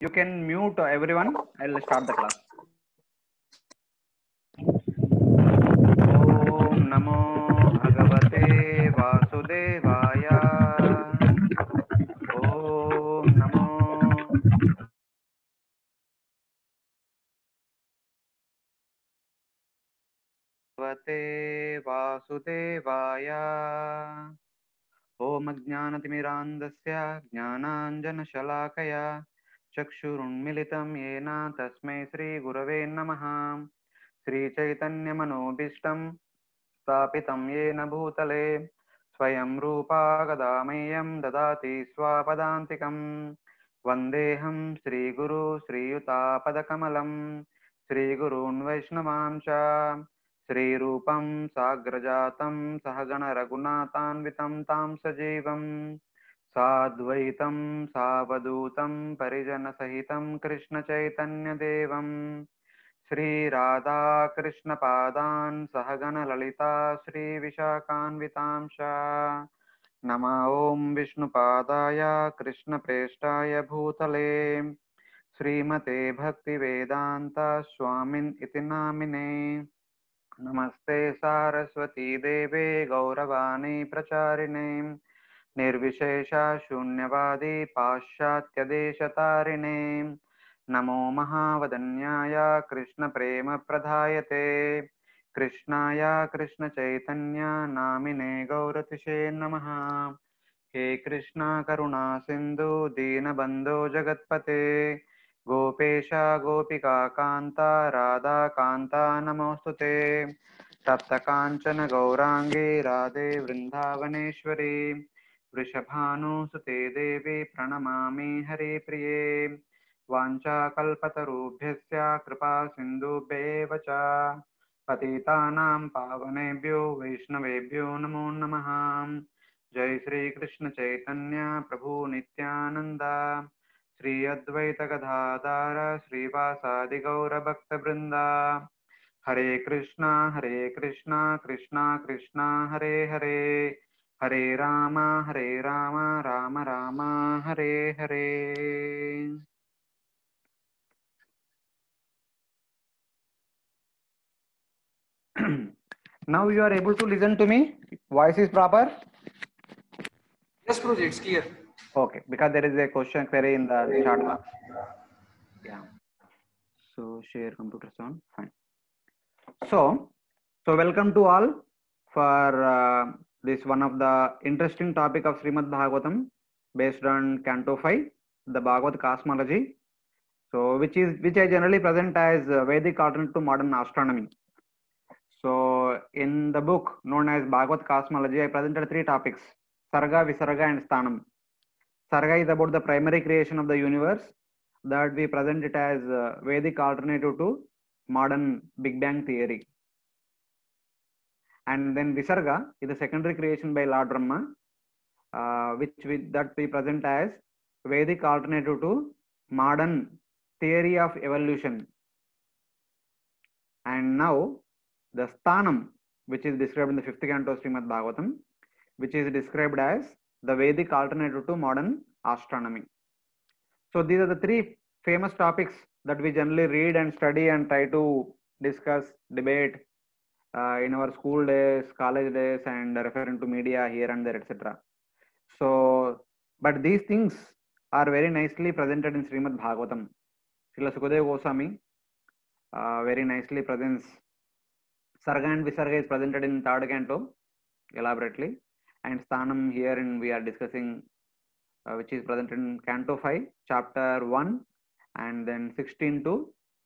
You can mute everyone. I'll start the class. Om Namo Bhagavate Vasudevaya. Om Namo Bhagavate Vasudevaya. Om Ajnanatimirandasya Jnananjanashalakaya Chakshurunmilitam Yena Tasmai Shri Gurave Namaha. Shri Chaitanya Manobishtam स्थापितं येन भूतले स्वयं रूपा गदामह्यं ददाति स्वापदान्तिकं वन्देऽहं श्रीगुरु श्रीयुतापदकमलं श्रीगुरून् वैष्णवां च श्रीरूपं साग्रजातं सहगणरघुनाथान्वितं तां सजीवं साद्वैतं सावधूतं परिजनसहितं कृष्णचैतन्यदेवं श्री राधा कृष्ण पादान् सहगण ललिता श्री विशाखान्वितांश नमः ओं विष्णुपादाय कृष्ण प्रेष्ठाय भूतले श्रीमते भक्ति वेदांत स्वामिन् इति नामिने नमस्ते सारस्वती देवे गौरवाणी प्रचारिणे निर्विशेष शून्यवादी पाश्चात्य देशतारिणे नमो महावदन्याय कृष्ण प्रेम प्रधायते कृष्णाय कृष्ण चैतन्य नामिने गौरतिशे नमः हे कृष्णा करुणा सिंधु दीनबंधो जगत्पते गोपेश गोपिका कांता राधा कांता नमोस्तुते तप्त कांचन गौरांगी राधे वृंदावनेश्वरी वृषभानुसुते देवी प्रणमामि हरिप्रिये वाञ्छाकल्पतरुभ्यश्च कृपा सिन्धुभ्येव च पतितानां पावनेभ्यो वैष्णवेभ्यो नमो नमः। जय श्री कृष्ण चैतन्य प्रभु नित्यानंद श्री अद्वैत गदाधर श्रीवासादि गौर भक्त वृंदा हरे Krishna Krishna Krishna Hare Hare Hare Ram Ram Ram Hare Hare. Now you are able to listen to me. Voice is proper. Yes, Prabhuji, it's clear. Okay, because there is a question query in the chat box. Yeah. So share computer sound. Fine. So welcome to all for this one of the interesting topic of Srimad Bhagavatam based on Canto 5, the Bhagavad cosmology. So which I generally present as Vedic alternate to modern astronomy. So in the book known as Bhagavad cosmology, I presented three topics: Sarga, Visarga, and Sthanam. Sarga is about the primary creation of the universe, that we present it as Vedic alternative to modern Big Bang theory. And then Visarga is the secondary creation by Lord Brahma, that we present as Vedic alternative to modern theory of evolution. And now the Sthanam, which is described in the 5th canto of Srimad Bhagavatam, which is described as the Vedic alternative to modern astronomy. So these are the three famous topics that we generally read and study and try to discuss, debate in our school days, college days, and referring to media here and there, etc. So, but these things are very nicely presented in Srimad Bhagavatam. Srila Sukadeva Goswami very nicely presents Sarga and Visarga is presented in 3rd canto elaborately, and Sthanam here we are discussing which is presented in Canto 5, Chapter 1, and then 16 to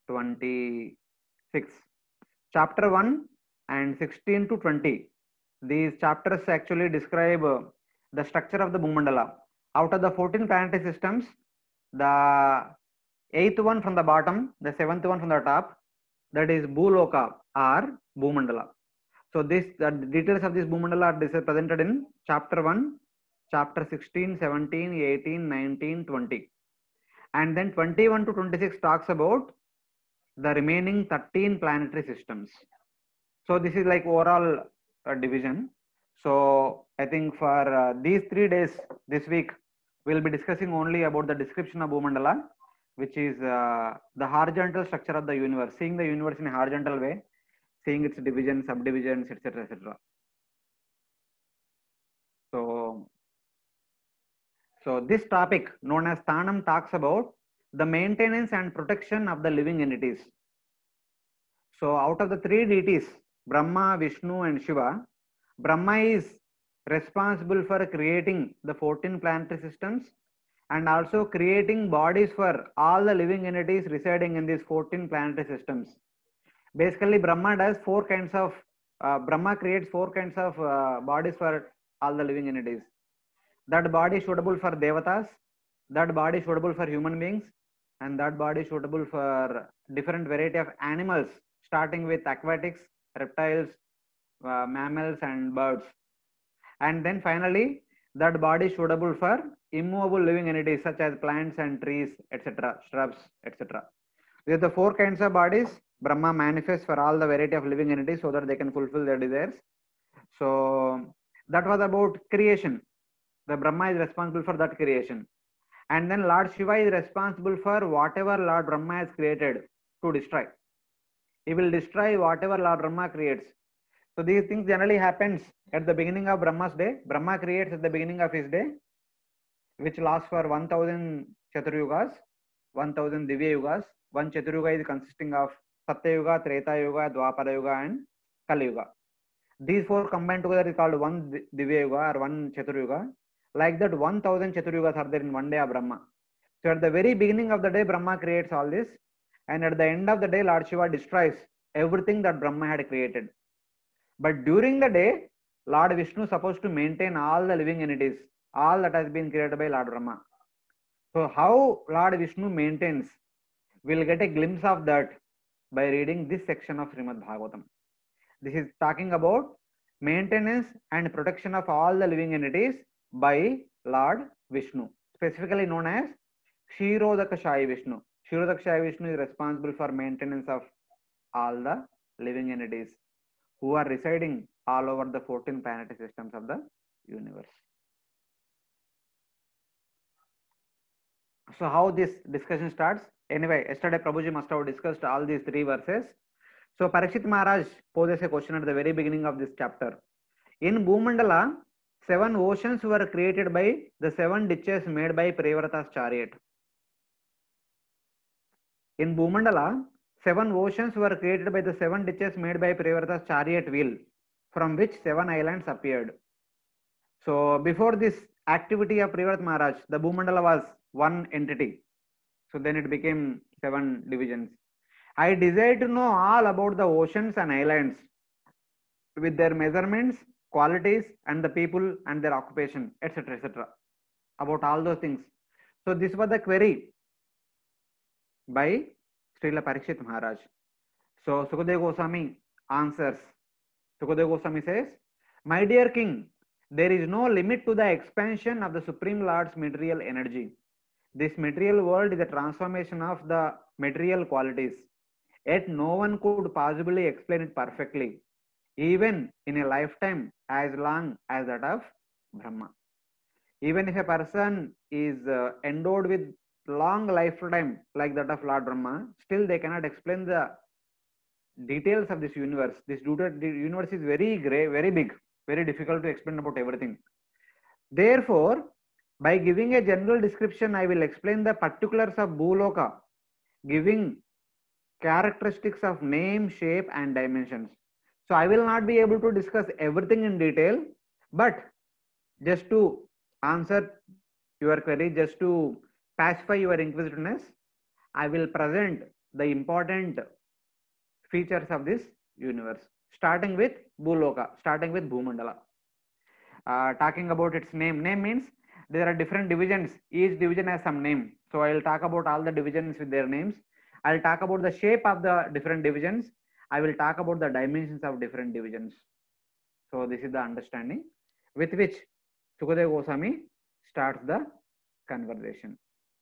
26. Chapter 1 and 16 to 20. These chapters actually describe the structure of the Bhumandala. Out of the 14 planetary systems, the 8th one from the bottom, the 7th one from the top, that is Bhuloka or Bhumandala. So the details of this Bhumandala are presented in Chapter 1, Chapter 16, 17, 18, 19, 20. And then 21 to 26 talks about the remaining 13 planetary systems. So this is like overall division. So I think for these 3 days this week, we'll be discussing only about the description of Bhumandala. which is the horizontal structure of the universe, seeing the universe in a horizontal way, seeing its divisions, subdivisions, etc., etc. So this topic known as Sthanam talks about the maintenance and protection of the living entities. So out of the three deities, Brahma, Vishnu and Shiva, Brahma is responsible for creating the 14 planetary systems and also creating bodies for all the living entities residing in these 14 planetary systems. Basically, Brahma does Brahma creates four kinds of bodies for all the living entities. That body is suitable for devatas, that body is suitable for human beings, and that body is suitable for different variety of animals, starting with aquatics, reptiles, mammals and birds. And then finally, that body is suitable for immovable living entities such as plants and trees, etc., shrubs, etc. These are the four kinds of bodies Brahma manifests for all the variety of living entities so that they can fulfill their desires. So that was about creation. The Brahma is responsible for that creation. And then Lord Shiva is responsible for whatever Lord Brahma has created to destroy. He will destroy whatever Lord Brahma creates. So these things generally happens at the beginning of Brahma's day. Brahma creates at the beginning of his day, which lasts for 1000 Chaturyugas, 1000 Divya Yugas. One Chaturyuga is consisting of Satya Yuga, Treta Yuga, Dwapara Yuga and Kali Yuga. These four combined together is called one Divya Yuga or one Chaturyuga. Like that 1000 Chaturyugas are there in one day of Brahma. So at the very beginning of the day, Brahma creates all this. And at the end of the day, Lord Shiva destroys everything that Brahma had created. But during the day, Lord Vishnu is supposed to maintain all the living entities, all that has been created by Lord Brahma. So how Lord Vishnu maintains, we'll get a glimpse of that by reading this section of Srimad Bhagavatam. This is talking about maintenance and protection of all the living entities by Lord Vishnu, specifically known as Kshirodakashayi Vishnu. Kshirodakashayi Vishnu is responsible for maintenance of all the living entities who are residing all over the 14 planetary systems of the universe. So how this discussion starts? Anyway, yesterday Prabhuji must have discussed all these three verses. So Parikshit Maharaj poses a question at the very beginning of this chapter. In Bhumandala, 7 oceans were created by the 7 ditches made by Priyavrata's chariot. In Bhumandala, 7 oceans were created by the 7 ditches made by Priyavrata's chariot wheel, from which 7 islands appeared. So before this activity of Priyavrata Maharaj, the Bhumandala was one entity. So then it became 7 divisions. I desire to know all about the oceans and islands with their measurements, qualities, and the people and their occupation, etc., etc. About all those things. So this was the query by Srila Parikshit Maharaj. So Sukadeva Goswami answers. Sukadeva Goswami says, "My dear king, there is no limit to the expansion of the Supreme Lord's material energy. This material world is a transformation of the material qualities. Yet no one could possibly explain it perfectly, even in a lifetime as long as that of Brahma. Even if a person is endowed with long lifetime like that of Lord Brahma, still they cannot explain the details of this universe. This universe is very great, very big, very difficult to explain about everything. Therefore, by giving a general description, I will explain the particulars of Bhuloka, giving characteristics of name, shape and dimensions. So I will not be able to discuss everything in detail, but just to answer your query, just to pacify your inquisitiveness, I will present the important features of this universe, starting with Bhuloka, starting with Bhumandala. Talking about its name. Name means there are different divisions. Each division has some name. So I will talk about all the divisions with their names. I will talk about the shape of the different divisions. I will talk about the dimensions of different divisions. So this is the understanding with which Sukadeva Goswami starts the conversation.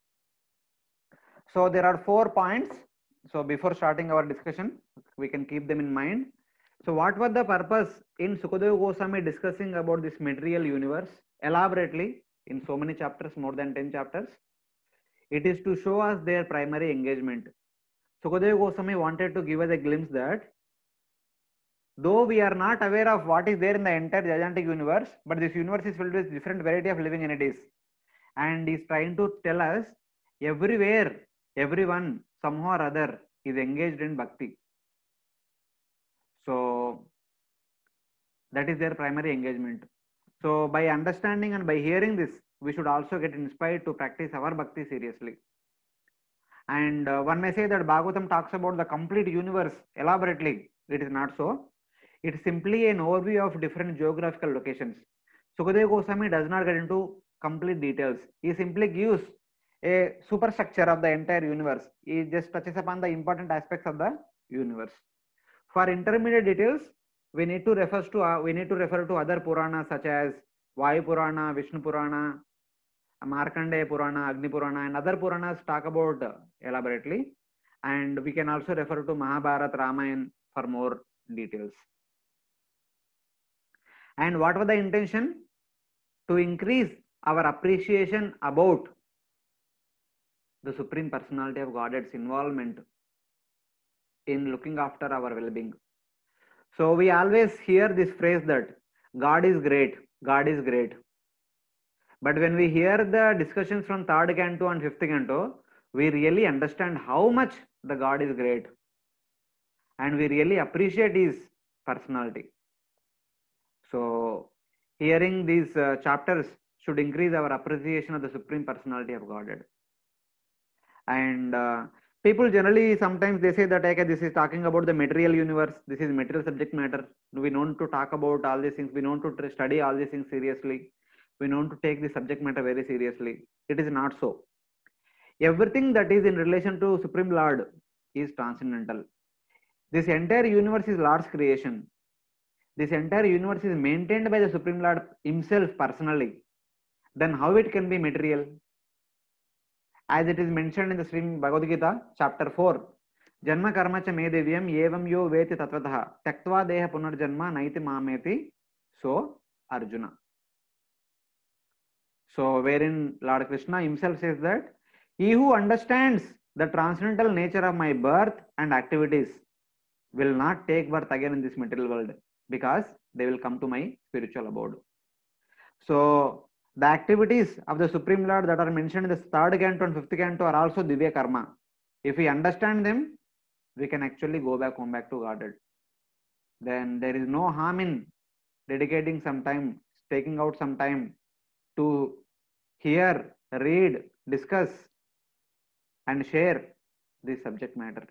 So there are 4 points. So before starting our discussion, we can keep them in mind. So what was the purpose in Sukadeva Goswami discussing about this material universe elaborately in so many chapters, more than 10 chapters? It is to show us their primary engagement. Sukadeva Goswami wanted to give us a glimpse that though we are not aware of what is there in the entire gigantic universe, but this universe is filled with different variety of living entities, and is trying to tell us everywhere, everyone somehow or other is engaged in bhakti. So that is their primary engagement. So by understanding and by hearing this, we should also get inspired to practice our bhakti seriously. And one may say that Bhagavatam talks about the complete universe elaborately. It is not so. It is simply an overview of different geographical locations. Sukadeva Goswami does not get into complete details. He simply gives a superstructure of the entire universe. He just touches upon the important aspects of the universe. For intermediate details, we need to refer to other Puranas such as Vayu Purana, Vishnu Purana, Markandeya Purana, Agni Purana, and other Puranas talk about elaborately. And we can also refer to Mahabharata, Ramayana for more details. And what was the intention? To increase our appreciation about the Supreme Personality of Godhead's involvement in looking after our well-being. So we always hear this phrase that God is great, God is great. But when we hear the discussions from third canto and fifth canto, we really understand how much the God is great. And we really appreciate his personality. So hearing these chapters should increase our appreciation of the Supreme Personality of Godhead. And people generally sometimes they say that okay, this is talking about the material universe, this is material subject matter. We don't to talk about all these things, we don't to study all these things seriously, we don't to take the subject matter very seriously. It is not so. Everything that is in relation to Supreme Lord is transcendental. This entire universe is Lord's creation. This entire universe is maintained by the Supreme Lord himself personally. Then how it can be material? As it is mentioned in the Srimad Bhagavad Gita, chapter 4, Janma karma cha me devyam evam yo veti tatvataha tyaktva deha punarjanma naiti mameti, so Arjuna. So wherein Lord Krishna himself says that he who understands the transcendental nature of my birth and activities will not take birth again in this material world, because they will come to my spiritual abode. So the activities of the Supreme Lord that are mentioned in the third canto and fifth canto are also Divya Karma. If we understand them, we can actually go back home back to Godhead. Then there is no harm in dedicating some time, taking out some time to hear, read, discuss, and share this subject matter.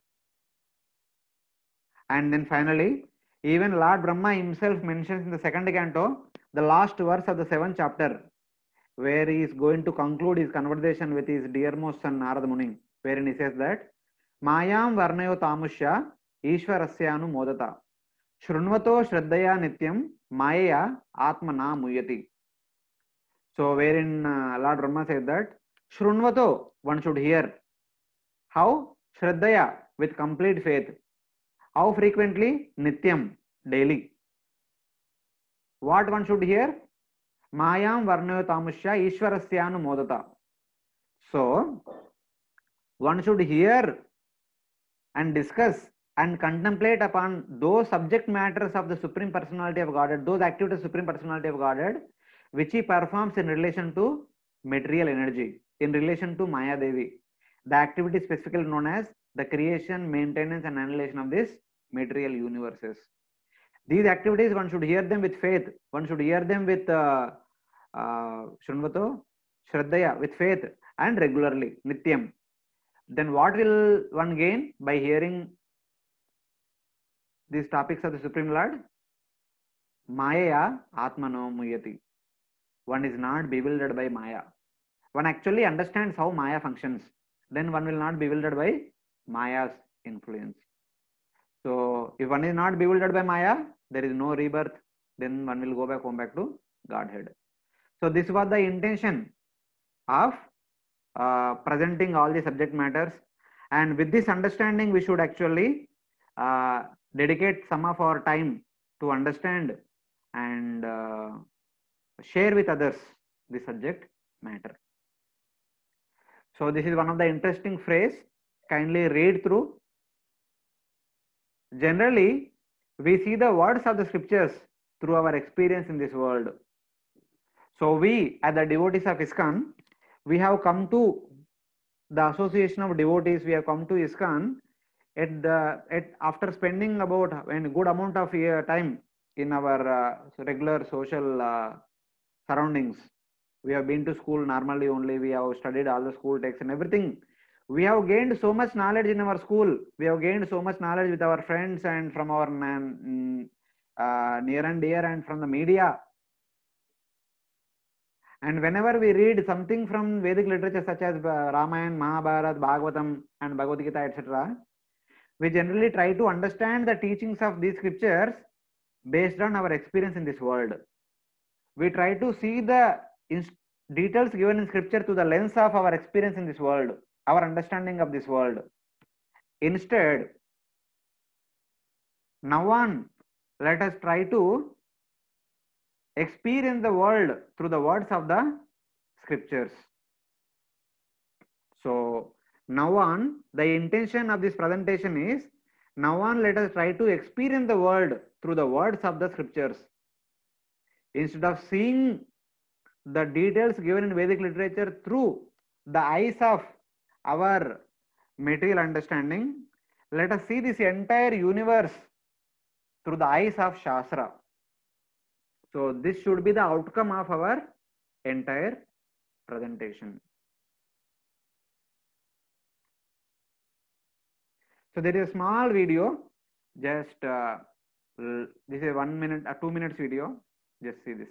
And then finally, even Lord Brahma himself mentions in the second canto, the last verse of the 7th chapter, where he is going to conclude his conversation with his dearmost son Narada Muni, wherein he says that Mayam Varnayo Tamushya Ishwarasyanu Modata Shrunvato Shraddhaya Nityam Maya Atmana Muyati. So wherein Lord Brahma says that Shrunvato, one should hear. How? Shraddhaya, with complete faith. How frequently? Nityam, daily. What one should hear? Mayam Varnayo Tamushya Ishwarasyanu Modata. So one should hear and discuss and contemplate upon those subject matters of the Supreme Personality of Godhead, those activities of Supreme Personality of Godhead, which he performs in relation to material energy, in relation to Maya Devi. The activity specifically known as the creation, maintenance and annihilation of these material universes. These activities, one should hear them with faith. One should hear them with Shrunvato, Shraddhaya, with faith, and regularly, Nityam. Then what will one gain by hearing these topics of the Supreme Lord? Maya Atmano Muyati. One is not bewildered by Maya. One actually understands how Maya functions. Then one will not be bewildered by Maya's influence. So if one is not bewildered by Maya, there is no rebirth. Then one will go back home back to Godhead. So this was the intention of presenting all the subject matters, and with this understanding we should actually dedicate some of our time to understand and share with others the subject matter. So this is one of the interesting phrase. Kindly read through. Generally, we see the words of the scriptures through our experience in this world. So we, as the devotees of ISKCON, we have come to the association of devotees. We have come to ISKCON after spending about a good amount of time in our regular social surroundings. We have been to school normally only. We have studied all the school texts and everything. We have gained so much knowledge in our school. We have gained so much knowledge with our friends and from our near and dear and from the media. And whenever we read something from Vedic literature such as Ramayana, Mahabharata, Bhagavatam and Bhagavad Gita, etc., we generally try to understand the teachings of these scriptures based on our experience in this world. We try to see the details given in scripture through the lens of our experience in this world, our understanding of this world. Instead, now on, let us try to experience the world through the words of the scriptures. So now on, the intention of this presentation is, now on let us try to experience the world through the words of the scriptures. Instead of seeing the details given in Vedic literature through the eyes of our material understanding, let us see this entire universe through the eyes of Shastra. So this should be the outcome of our entire presentation. So there is a small video, just this is 1 minute, 2 minutes video. Just see this.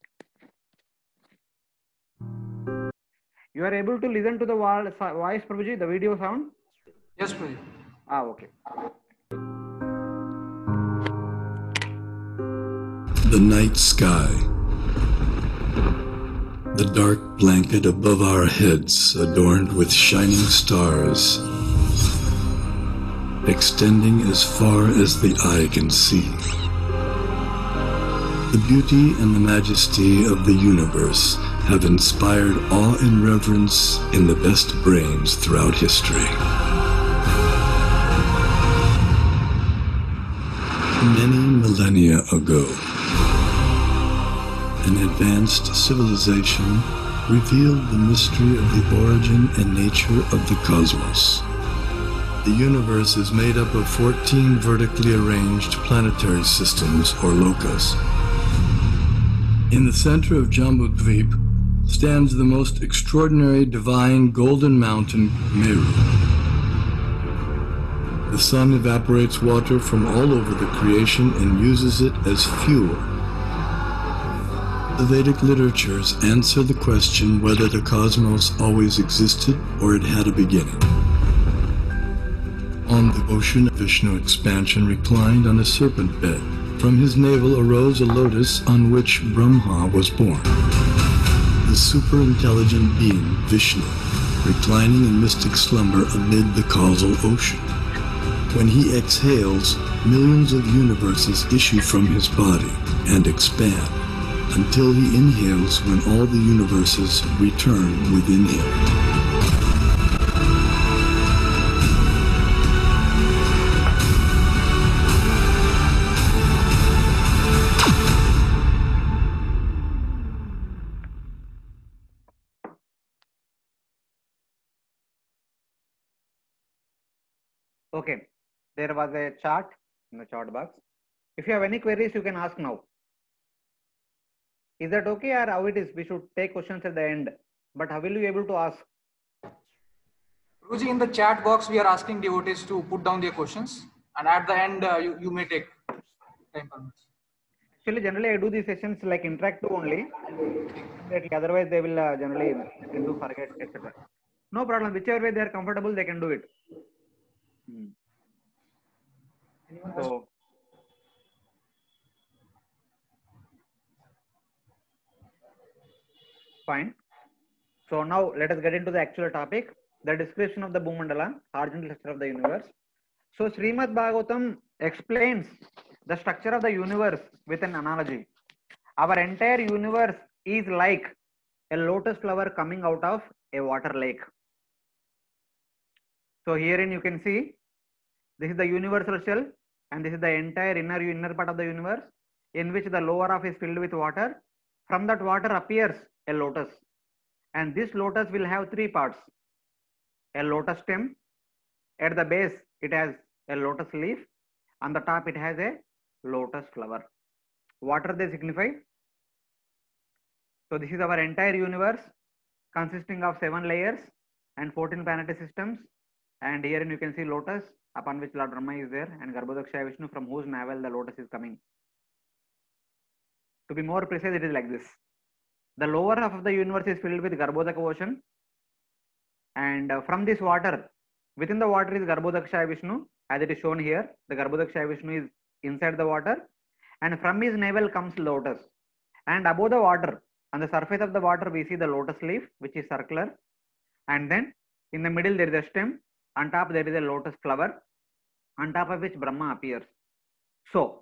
You are able to listen to the voice, Prabhuji, the video sound? Yes, Prabhuji. Okay. The night sky, the dark blanket above our heads adorned with shining stars, extending as far as the eye can see. The beauty and the majesty of the universe have inspired awe and reverence in the best brains throughout history. Many millennia ago, an advanced civilization revealed the mystery of the origin and nature of the cosmos. The universe is made up of 14 vertically arranged planetary systems, or lokas. In the center of Jambudvip stands the most extraordinary divine golden mountain, Meru. The sun evaporates water from all over the creation and uses it as fuel. The Vedic literatures answer the question whether the cosmos always existed or it had a beginning. On the ocean, Vishnu expansion reclined on a serpent bed. From his navel arose a lotus on which Brahma was born. The super-intelligent being, Vishnu, reclining in mystic slumber amid the causal ocean. When he exhales, millions of universes issue from his body and expand, until he inhales when all the universes return within him. Okay, there was a chart in the chat box. If you have any queries, you can ask now. Is that okay, or how it is? We should take questions at the end. But how will you be able to ask? Prabhuji, in the chat box, we are asking devotees to put down their questions, and at the end, you may take time permits. Actually, generally I do these sessions like interactive only. Otherwise, they will generally tend to forget, etc. No problem. Whichever way they are comfortable, they can do it. So, fine. So now let us get into the actual topic, the description of the Bhumandala, horizontal structure of the universe. So Srimad Bhagavatam explains the structure of the universe with an analogy. Our entire universe is like a lotus flower coming out of a water lake. So herein you can see this is the universal shell, and this is the entire inner part of the universe, in which the lower half is filled with water. From that water appears a lotus, and this lotus will have three parts: a lotus stem, at the base it has a lotus leaf, on the top it has a lotus flower. What are they signify? So this is our entire universe consisting of 7 layers and 14 planetary systems, and herein you can see lotus, upon which Lord Brahma is there, and Garbhodakshaya Vishnu, from whose navel the lotus is coming. To be more precise, it is like this. The lower half of the universe is filled with Garbhodaka ocean, and from this water, within the water is Garbhodakshaya Vishnu, as it is shown here. The Garbhodakshaya Vishnu is inside the water, and from his navel comes lotus. And above the water, on the surface of the water, we see the lotus leaf, which is circular, and then in the middle there is a stem, on top there is a lotus flower, on top of which Brahma appears. So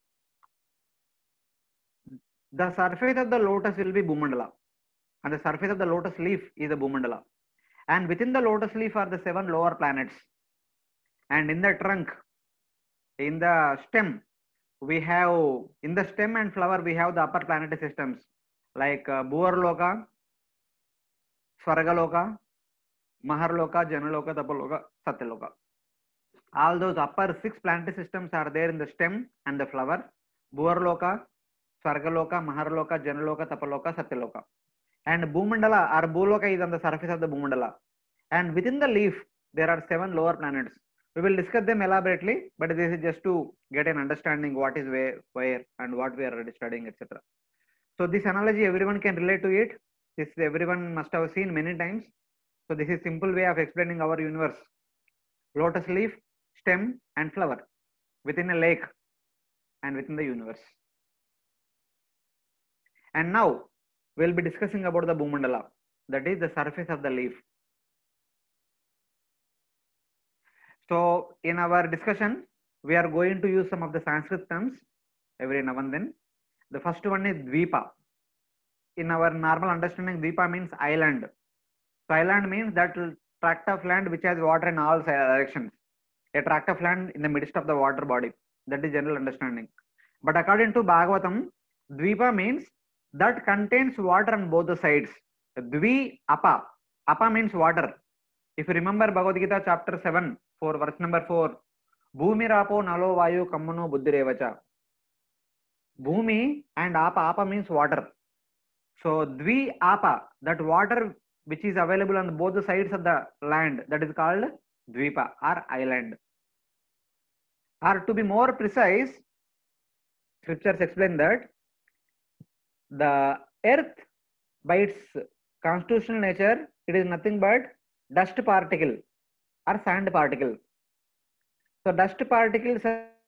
the surface of the lotus will be Bhumandala, and the surface of the lotus leaf is the Bhumandala, and within the lotus leaf are the 7 lower planets, and in the trunk, in the stem, we have, in the stem and flower we have the upper planetary systems like Bhuvarloka, Swargaloka, Maharloka, Janaloka, Tapaloka, Satyaloka. All those upper 6 planetary systems are there in the stem and the flower: Bhuvarloka, Swargaloka, Maharloka, Janaloka, Tapaloka, Satyaloka. And Bhumandala or Bhuloka is on the surface of the Bhumandala. And within the leaf, there are 7 lower planets. We will discuss them elaborately, but this is just to get an understanding what is where and what we are already studying, etc. So this analogy everyone can relate to it. This everyone must have seen many times. So this is simple way of explaining our universe: lotus leaf, stem and flower within a lake and within the universe. And now we will be discussing about the Bhumandala, that is the surface of the leaf. So in our discussion, we are going to use some of the Sanskrit terms every now and then. The first one is Dvipa. In our normal understanding, Dvipa means island. So island means that tract of land which has water in all directions. A tract of land in the midst of the water body. That is general understanding. But according to Bhagavatam, Dvipa means that contains water on both the sides. Dvi Apa. Apa means water. If you remember Bhagavad Gita chapter 7, verse number 4, Bhumirapo Nalo Vayu Kammano Buddhirevacha. Bhumi and Apa. Apa means water. So Dvi Apa, that water which is available on both the sides of the land, that is called Dvipa or island. Or to be more precise, scriptures explain that the earth, by its constitutional nature, it is nothing but dust particle or sand particle. So dust particles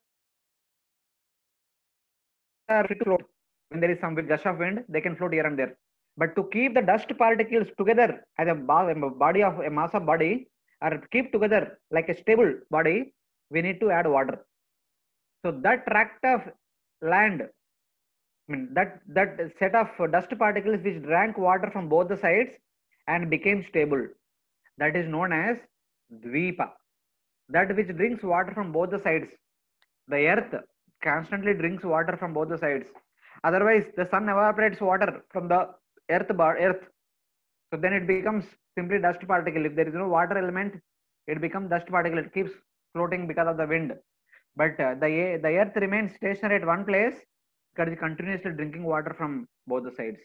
are free to float. When there is some gush of wind, they can float here and there. But to keep the dust particles together as a body of a mass of body, or keep together like a stable body, we need to add water. So that tract of land, that set of dust particles which drank water from both the sides and became stable, that is known as Dvipa. That which drinks water from both the sides. The earth constantly drinks water from both the sides. Otherwise, the sun evaporates water from the earth. So then it becomes simply dust particle. If there is no water element, it becomes dust particle. It keeps floating because of the wind. But the earth remains stationary at one place because it is continuously drinking water from both the sides.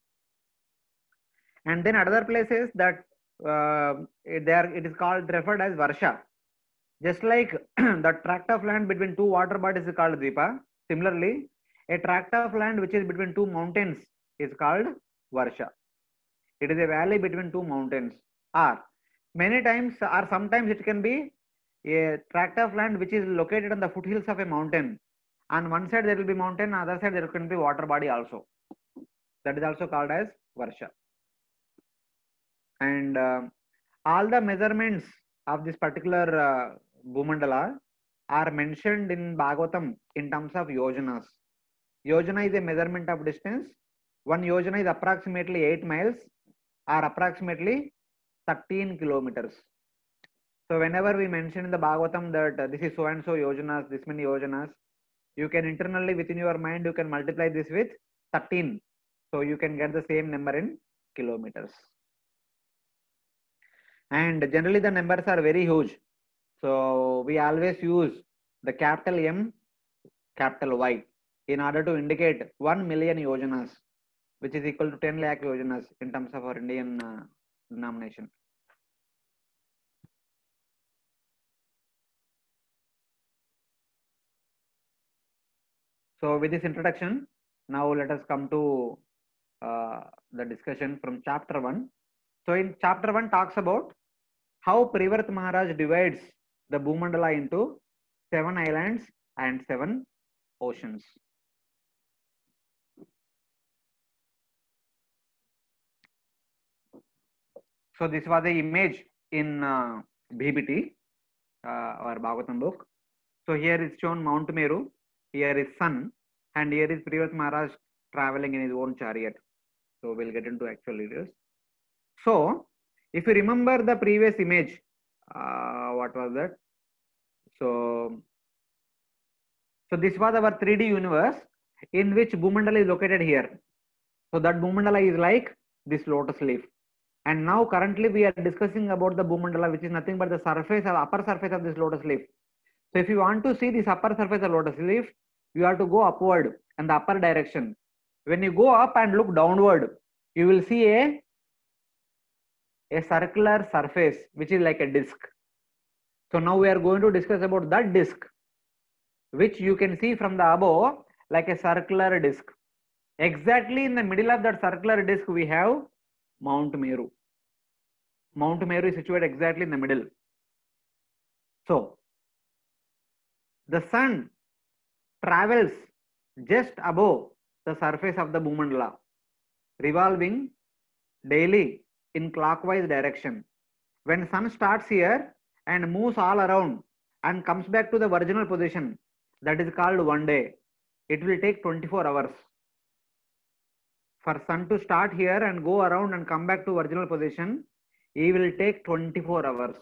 And then other places that it is called, referred as Varsha. Just like the tract of land between 2 water bodies is called Dvipa. Similarly, a tract of land which is between 2 mountains is called Varsha. It is a valley between 2 mountains. Or many times or sometimes it can be a tract of land which is located on the foothills of a mountain. On one side there will be mountain, on the other side there can be water body also. That is also called as Varsha. And all the measurements of this particular Bhumandala are mentioned in Bhagavatam in terms of yojanas. Yojana is a measurement of distance. 1 yojana is approximately 8 miles or approximately 13 kilometers. So whenever we mention in the Bhagavatam that this is so and so yojanas, this many yojanas, you can internally within your mind, you can multiply this with 13. So you can get the same number in kilometers. And generally the numbers are very huge. So we always use the capital M, capital Y in order to indicate 1 million yojanas, which is equal to 10 lakh yojanas in terms of our Indian denomination. So with this introduction, now let us come to the discussion from chapter 1. So in chapter 1 talks about how Privarta Maharaj divides the Bhumandala into 7 islands and 7 oceans. So this was the image in BBT, our Bhagavatam book. So here is shown Mount Meru, here is sun, and here is Privarta Maharaj traveling in his own chariot. So we'll get into actual details. So if you remember the previous image, what was that? So this was our 3D universe in which Bhumandala is located here. So that Bhumandala is like this lotus leaf. And now currently we are discussing about the Bhumandala, which is nothing but the surface or upper surface of this lotus leaf. So if you want to see this upper surface of lotus leaf, you have to go upward in the upper direction. When you go up and look downward, you will see a circular surface which is like a disc. So now we are going to discuss about that disc, which you can see from the above like a circular disc. Exactly in the middle of that circular disc we have Mount Meru. Mount Meru is situated exactly in the middle. So the sun travels just above the surface of the Bhumandala, revolving daily in clockwise direction. When sun starts here and moves all around and comes back to the original position, that is called one day. It will take 24 hours. For sun to start here and go around and come back to original position, it will take 24 hours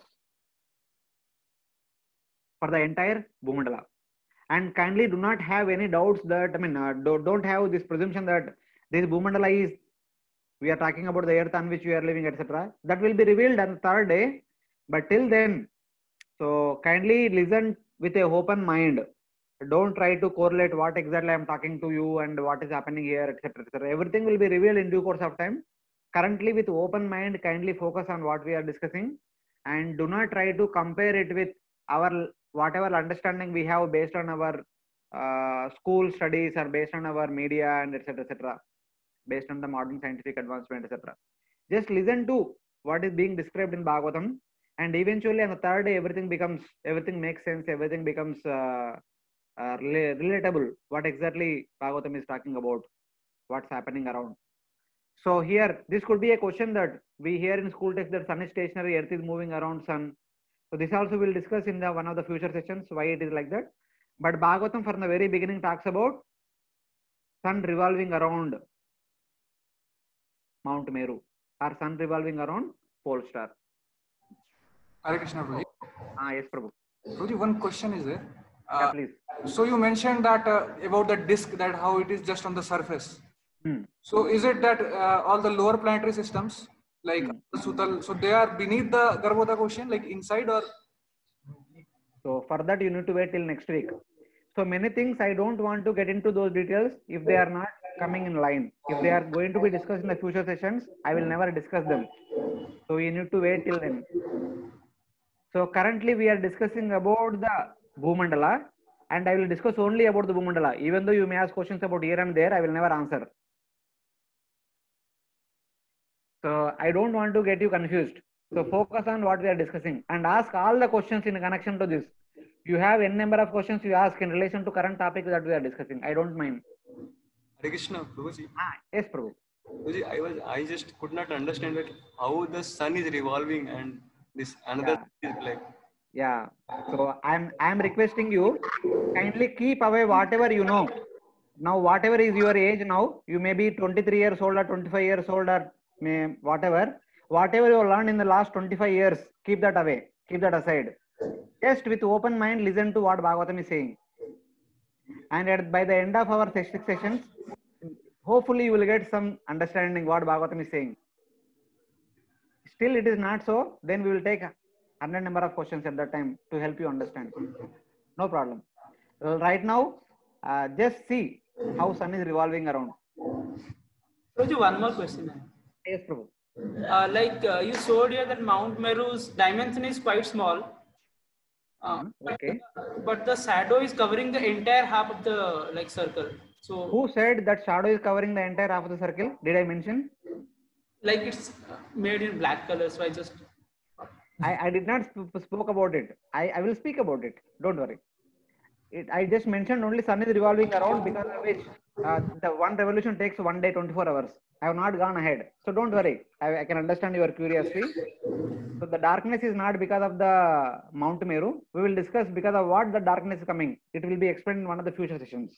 for the entire Bhumandala. And kindly do not have any doubts that, don't have this presumption that this Bhumandala is, we are talking about the earth on which we are living, etc. That will be revealed on the third day. But till then, so kindly listen with a open mind. Don't try to correlate what exactly I am talking to you and what is happening here, etc. etc. Everything will be revealed in due course of time. Currently, with open mind, kindly focus on what we are discussing and do not try to compare it with our whatever understanding we have based on our school studies or based on our media and etc. etc. Based on the modern scientific advancement, etc. Just listen to what is being described in Bhagavatam, and eventually on the third day everything makes sense, everything becomes relatable, what exactly Bhagavatam is talking about, what's happening around. So here, this could be a question that we hear in school text that sun is stationary, earth is moving around sun. So this also we'll discuss in one of the future sessions, why it is like that. But Bhagavatam from the very beginning talks about sun revolving around Mount Meru or sun revolving around pole star. Hare Krishna, Prabhuji. Yes, Prabhu. Prabhuji, one question is there. Yeah, please. So you mentioned that about the disk, that how it is just on the surface. So is it that all the lower planetary systems like Sutal, so they are beneath the Garbhodak ocean, like inside, or? So for that you need to wait till next week. So many things I don't want to get into those details if they are not coming in line. If they are going to be discussed in the future sessions, I will never discuss them. So you need to wait till then. So currently we are discussing about the Bhumandala, and I will discuss only about the Bhumandala. Even though you may ask questions about here and there, I will never answer. So I don't want to get you confused. So focus on what we are discussing and ask all the questions in connection to this. You have n number of questions you ask in relation to current topic that we are discussing. I don't mind. Hare Krishna, Prabhuji. Yes, Prabhu. Prabhuji, I just could not understand that how the sun is revolving and this another is like. Yeah. So I'm requesting you, kindly keep away whatever you know. Now whatever is your age now, you may be 23 years old or 25 years old or whatever you learned in the last 25 years, keep that away. Keep that aside. Just with open mind, listen to what Bhagavatam is saying. And by the end of our 6 sessions, hopefully you will get some understanding what Bhagavatam is saying. Still it is not so, then we will take 100 number of questions at that time to help you understand. No problem. Well, right now, just see how sun is revolving around. Prabhuji, one more question. Yes, Prabhu. You showed here that Mount Meru's dimension is quite small. Okay. But the shadow is covering the entire half of the circle. So who said that shadow is covering the entire half of the circle? Did I mention? It's made in black color, so I just I did not spoke about it. I will speak about it. Don't worry. I just mentioned only sun is revolving around, because of which the one revolution takes 1 day 24 hours. I have not gone ahead. So don't worry. I can understand your curiosity. So the darkness is not because of the Mount Meru. We will discuss because of what the darkness is coming. It will be explained in one of the future sessions.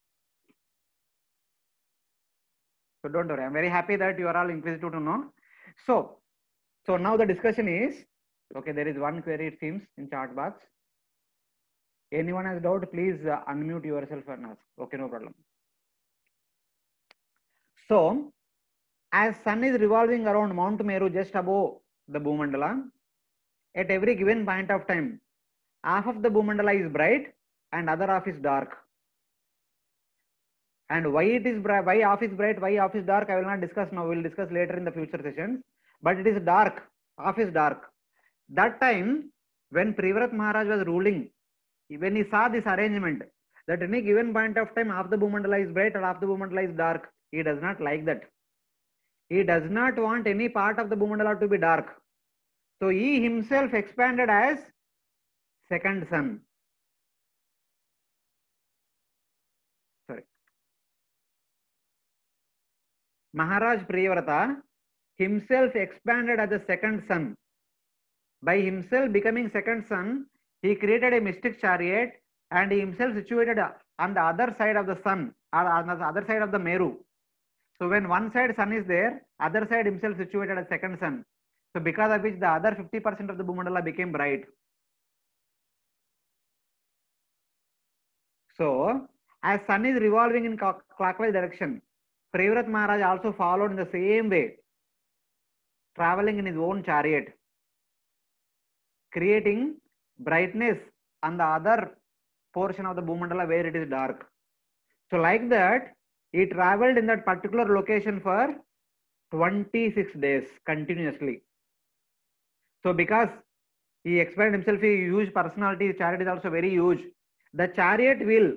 So don't worry. I'm very happy that you are all inquisitive to know. So now the discussion is, okay, there is one query it seems in chat box. Anyone has doubt, please unmute yourself and ask. Okay, no problem. So as sun is revolving around Mount Meru just above the Bhumandala, at every given point of time, half of the Bhumandala is bright and other half is dark. And why it is bright, why half is bright, why half is dark, I will not discuss now. We will discuss later in the future sessions. But it is dark, half is dark. That time, when Privrat Maharaj was ruling, when he saw this arrangement, that any given point of time, half the Bhumandala is bright and half the Bhumandala is dark, he does not like that. He does not want any part of the Bhumandala to be dark. So he himself expanded as second sun. Sorry. Maharaj Priyavrata himself expanded as the second sun. By himself becoming second sun, he created a mystic chariot and he himself situated on the other side of the sun, or on the other side of the Meru. So when one side sun is there, other side himself situated as second sun. So because of which the other 50% of the Bhumandala became bright. So as sun is revolving in clockwise direction, Privrat Maharaj also followed in the same way, traveling in his own chariot, creating brightness on the other portion of the Bhumandala where it is dark. So like that, he traveled in that particular location for 26 days continuously. So because he explained himself, a huge personality, chariot is also very huge. The chariot wheel,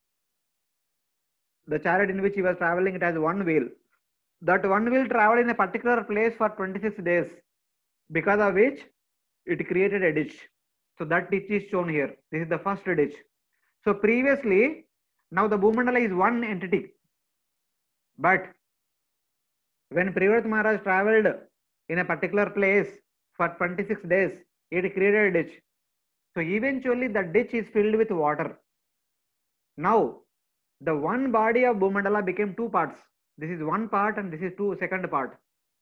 the chariot in which he was traveling, it has one wheel. That one wheel traveled in a particular place for 26 days, because of which it created a ditch. So that ditch is shown here. This is the first ditch. So previously, now the Bhumandala is one entity. But when Privrat Maharaj traveled in a particular place for 26 days, it created a ditch. So eventually the ditch is filled with water. Now the one body of Bhumandala became two parts. This is one part and this is second part.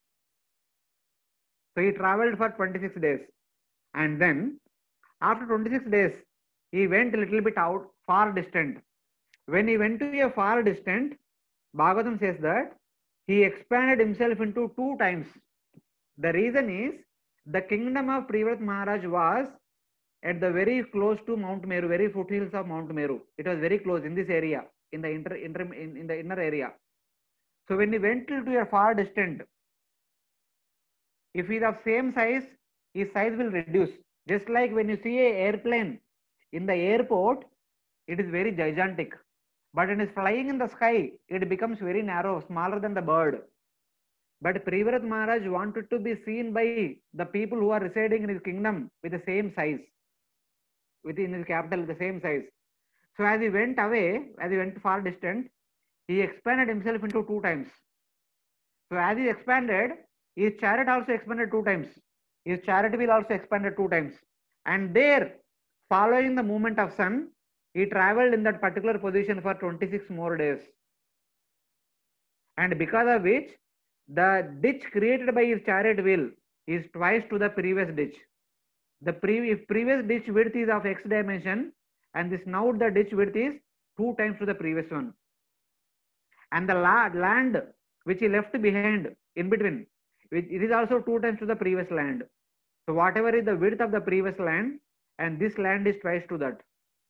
So he traveled for 26 days. And then after 26 days, he went a little bit out, far distant. When he went to a far distant, Bhagavatam says that he expanded himself into 2 times. The reason is the kingdom of Privrat Maharaj was at the very close to Mount Meru, very foothills of Mount Meru. It was very close in this area, in the inner area. So when he went to a far distant, if he is of same size, his size will reduce. Just like when you see an airplane in the airport, it is very gigantic. But when it is flying in the sky, it becomes very narrow, smaller than the bird. But Privrat Maharaj wanted to be seen by the people who are residing in his kingdom with the same size, within his capital with the same size. So as he went away, as he went far distant, he expanded himself into 2 times. So as he expanded, his chariot also expanded 2 times. His chariot wheel also expanded 2 times. And there, following the movement of sun, he traveled in that particular position for 26 more days. And because of which, the ditch created by his chariot wheel is twice to the previous ditch. The previous ditch width is of x dimension, and this now the ditch width is 2 times to the previous one, and the land which is left behind in between, it is also 2 times to the previous land. So whatever is the width of the previous land, and this land is twice to that.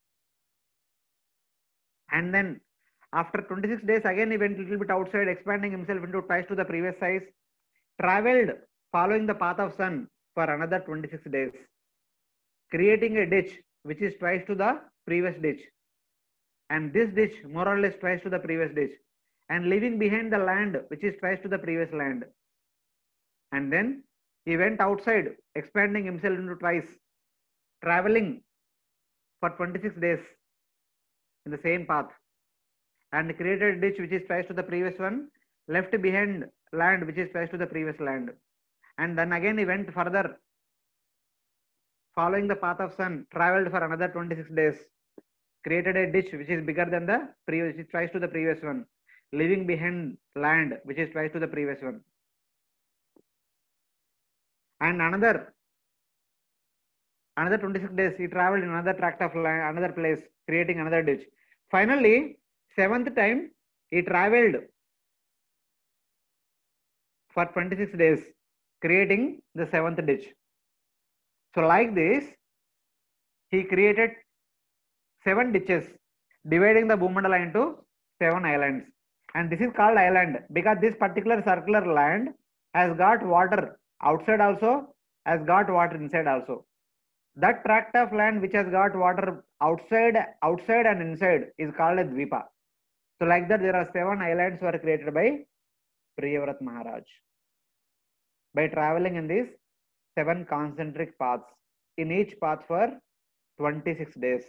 And then after 26 days, again he went a little bit outside, expanding himself into twice to the previous size, traveled following the path of sun for another 26 days, creating a ditch which is twice to the previous ditch, and this ditch more or less twice to the previous ditch, and leaving behind the land which is twice to the previous land. And then he went outside, expanding himself into twice, traveling for 26 days in the same path, and created a ditch which is twice to the previous one, left behind land which is twice to the previous land. And then again he went further, following the path of sun, traveled for another 26 days, created a ditch which is bigger than the previous, which is twice to the previous one, leaving behind land which is twice to the previous one. And another 26 days he traveled in another tract of land, another place, creating another ditch. Finally, 7th time he traveled for 26 days, creating the 7th ditch. So like this, he created 7 ditches, dividing the Bhumandala into 7 islands. And this is called island because this particular circular land has got water outside also, has got water inside also. That tract of land which has got water outside and inside is called a Dvipa. So like that, there are 7 islands were created by Priyavrat Maharaj by traveling in these 7 concentric paths, in each path for 26 days.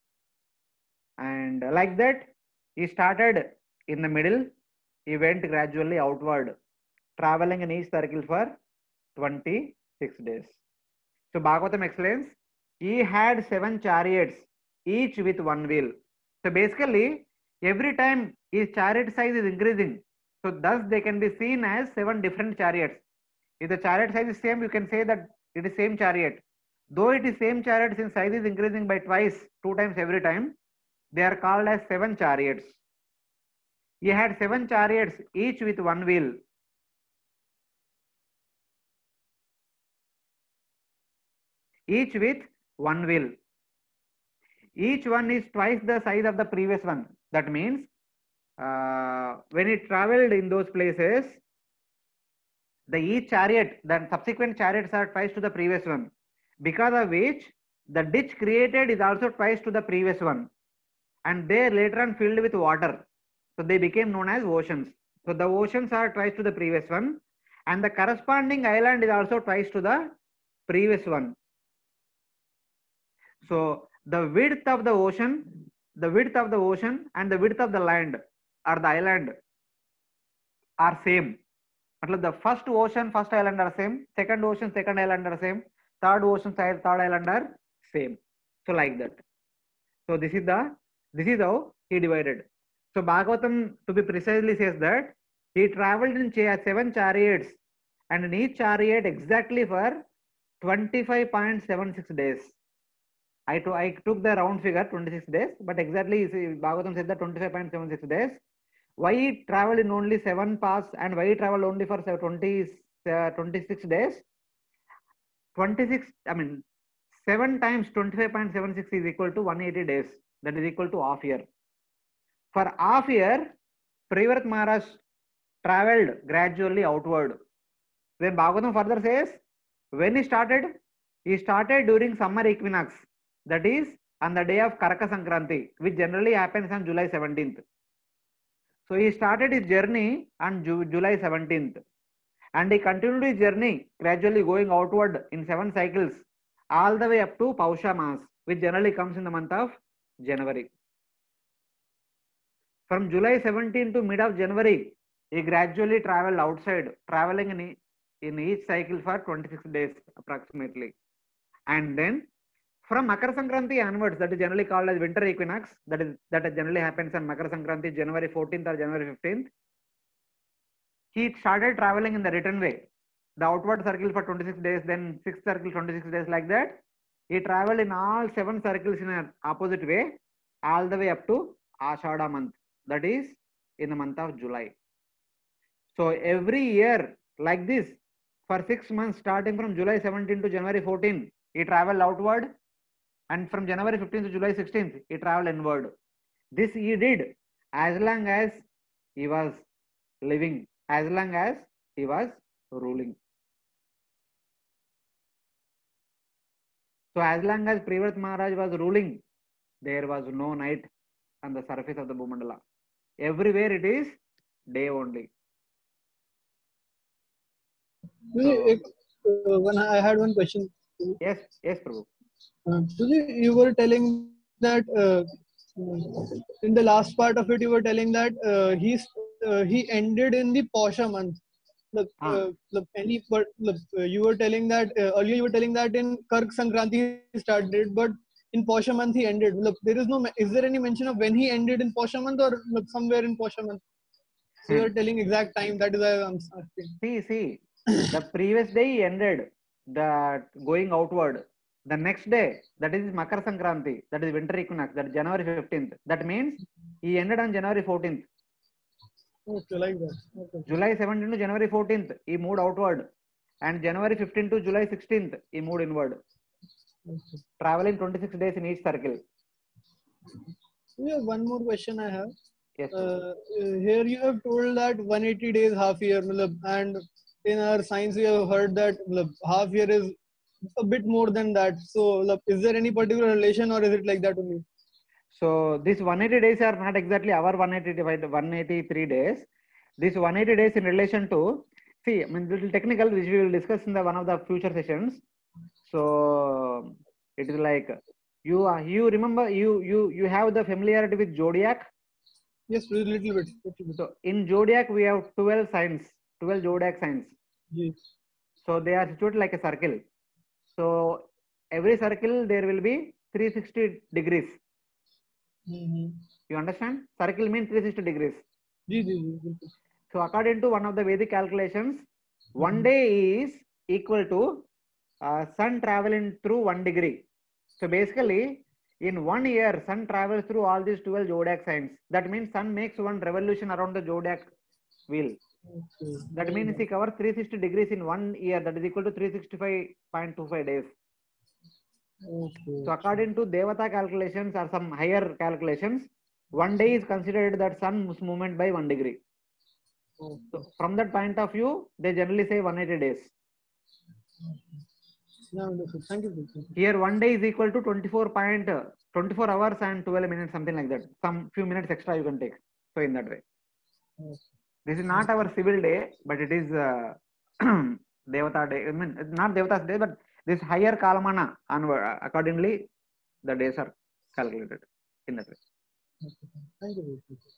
And like that, he started in the middle, he went gradually outward, traveling in each circle for 26 days. So Bhagavatam explains, he had 7 chariots, each with 1 wheel. So basically, every time his chariot size is increasing, so thus they can be seen as 7 different chariots. If the chariot size is same, you can say that it is same chariot. Though it is same chariot, since size is increasing by twice, 2 times every time, they are called as 7 chariots. He had 7 chariots, each with 1 wheel. Each with 1 wheel. Each one is twice the size of the previous one. That means when it traveled in those places, the each chariot, the subsequent chariots are twice to the previous one, because of which the ditch created is also twice to the previous one, and they later on filled with water. So they became known as oceans. So the oceans are twice to the previous one, and the corresponding island is also twice to the previous one. So the width of the ocean and the width of the land or the island are same. The first ocean, first island are same, second ocean, second island are same, third ocean, third island are same. So like that. So this is how he divided. So Bhagavatam, to be precisely, says that he traveled in 7 chariots, and in each chariot exactly for 25.76 days. I took the round figure 26 days, but exactly Bhagavatam said that 25.76 days. Why he traveled in only 7 paths and why he traveled only for 26 days? 7 times 25.76 is equal to 180 days. That is equal to half year. For half year, Priyavrat Maharaj traveled gradually outward. Then Bhagavatam further says, when he started during summer equinox. That is on the day of Karaka Sankranti, which generally happens on July 17th. So he started his journey on July 17th, and he continued his journey gradually going outward in 7 cycles all the way up to Pausha Mas, which generally comes in the month of January. From July 17 to mid of January, he gradually traveled outside, traveling in each cycle for 26 days approximately. And then from Makar Sankranti onwards, that is generally called as winter equinox, that generally happens on Makar Sankranti, January 14th or January 15th. He started traveling in the return way, the outward circle for 26 days, then 6th circle 26 days, like that. He traveled in all 7 circles in an opposite way, all the way up to Ashada month. That is in the month of July. So every year like this, for 6 months, starting from July 17 to January 14, he traveled outward, and from January 15th to July 16th, he traveled inward. This he did as long as he was living, as long as he was ruling. So as long as Privrat Maharaj was ruling, there was no night on the surface of the Bhumandala. Everywhere it is day only. When I had one question. Yes, Prabhu. You were telling that in the last part of it, you were telling that he ended in the Pausha month. Look, you were telling that earlier. You were telling that in Kark Sankranti he started, but in Pausha month he ended. Look, there is no. Is there any mention of when he ended in Pausha month, or look, somewhere in Pausha month? So you are telling exact time. That is why I'm asking. See. The previous day he ended that going outward. The next day, that is Makar Sankranti, that is winter equinox, that is January 15th. That means he ended on January 14th. Okay, like that. Okay. July 17th to January 14th, he moved outward. And January 15th to July 16th, he moved inward. Okay. Traveling 26 days in each circle. Yeah, one more question I have. Yes. Here you have told that 180 days, half year, and in our science we have heard that half year is a bit more than that. So is there any particular relation, or is it like that only? So these 180 days are not exactly our 183 days. This 180 days in relation to, see, I mean, little technical, which we will discuss in the one of the future sessions. So it is like you remember you have the familiarity with zodiac. Yes, a little bit. So in zodiac we have 12 signs, 12 zodiac signs. Yes. So they are situated like a circle. So every circle there will be 360 degrees. You understand? Circle means 360 degrees. So according to one of the Vedic calculations, one day is equal to sun traveling through 1 degree. So basically, in 1 year, sun travels through all these 12 zodiac signs. That means sun makes one revolution around the zodiac wheel. Okay. That means he covers 360 degrees in 1 year. That is equal to 365.25 days. Okay. So according to Devata calculations or some higher calculations, 1 day is considered that sun's movement by 1 degree. Okay. So from that point of view, they generally say 180 days. Thank you. Here 1 day is equal to 24 hours and 12 minutes, something like that. Some few minutes extra you can take. So in that way. Okay. This is not our civil day, but it is Devata day. I mean, it's not Devata's day, but this higher Kalamana, accordingly, the days are calculated in that way. Okay. Thank you.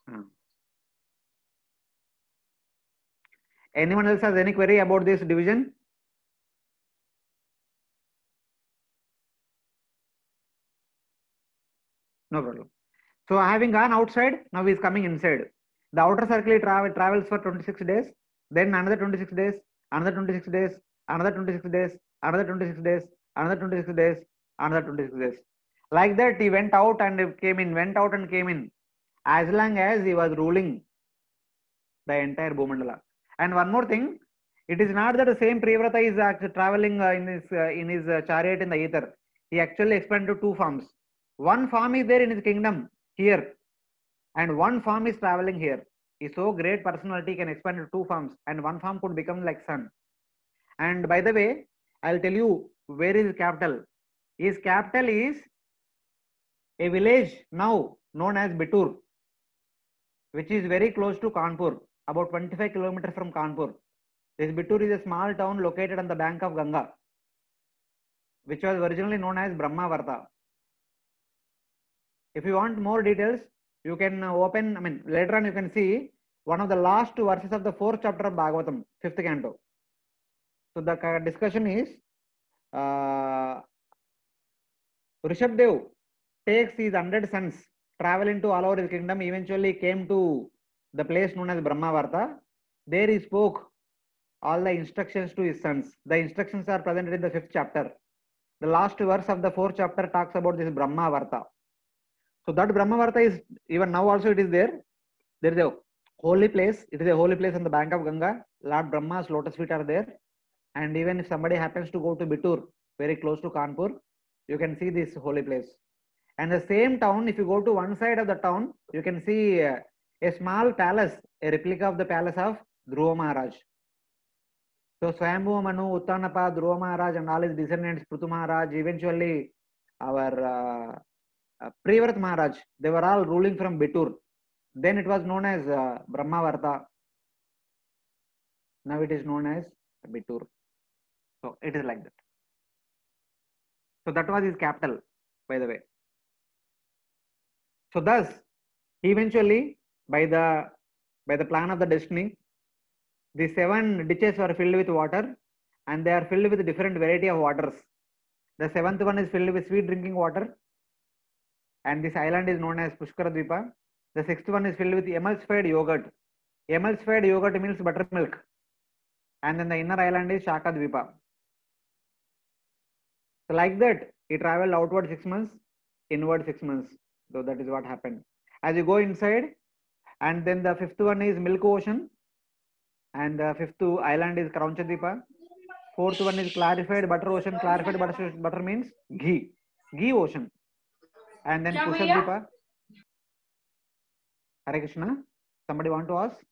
Anyone else has any query about this division? No problem. So having gone outside, now he is coming inside. The outer circle travels for 26 days, then another 26 days, another 26 days, another 26 days, another 26 days, another 26 days, another 26 days. Like that, he went out and came in, went out and came in, as long as he was ruling the entire Bhumandala. And one more thing, it is not that the same Priyavrata is actually traveling in his chariot in the ether. He actually expanded to 2 forms. One form is there in his kingdom here, and one form is traveling here. He so great personality can expand to 2 forms, and one form could become like sun. And by the way, I'll tell you where is his capital. His capital is a village now known as Bitur, which is very close to Kanpur, about 25 kilometers from Kanpur. This Bitur is a small town located on the bank of Ganga, which was originally known as Brahmavarta. If you want more details, you can open, later on you can see one of the last verses of the 4th chapter of Bhagavatam, 5th canto. So the discussion is, Rishabdev takes his 100 sons, travel into all over his kingdom, eventually came to the place known as Brahmavarta. There he spoke all the instructions to his sons. The instructions are presented in the 5th chapter. the last verse of the 4th chapter talks about this Brahmavarta. So that Brahmavarta is even now also it is there. There is a holy place. It is a holy place on the bank of Ganga. Lord Brahma's lotus feet are there. And even if somebody happens to go to Bitur, very close to Kanpur, you can see this holy place. And the same town, if you go to one side of the town, you can see a small palace, a replica of the palace of Dhruva Maharaj. So Swayambhu Manu, Uttanapa, Dhruva Maharaj and all his descendants, Prithu Maharaj, eventually our Priyavrat Maharaj, they were all ruling from Bitur. Then it was known as Brahmavarta. Now it is known as Bitur. So it is like that. So that was his capital, by the way. So thus, eventually, by the plan of the destiny, the 7 ditches were filled with water, and they are filled with different variety of waters. The 7th one is filled with sweet drinking water, and this island is known as Pushkara Dvipa. The 6th one is filled with emulsified yogurt. Emulsified yogurt means buttermilk. And then the inner island is Shaka Dvipa. So like that, he traveled outward 6 months, inward 6 months. So that is what happened. As you go inside, and then the 5th one is Milk Ocean, and the 5th island is Krauncha Dvipa. 4th one is Clarified Butter Ocean. Clarified butter means ghee ocean. And then Kusha Dvipa. Hare Krishna. Somebody want to ask?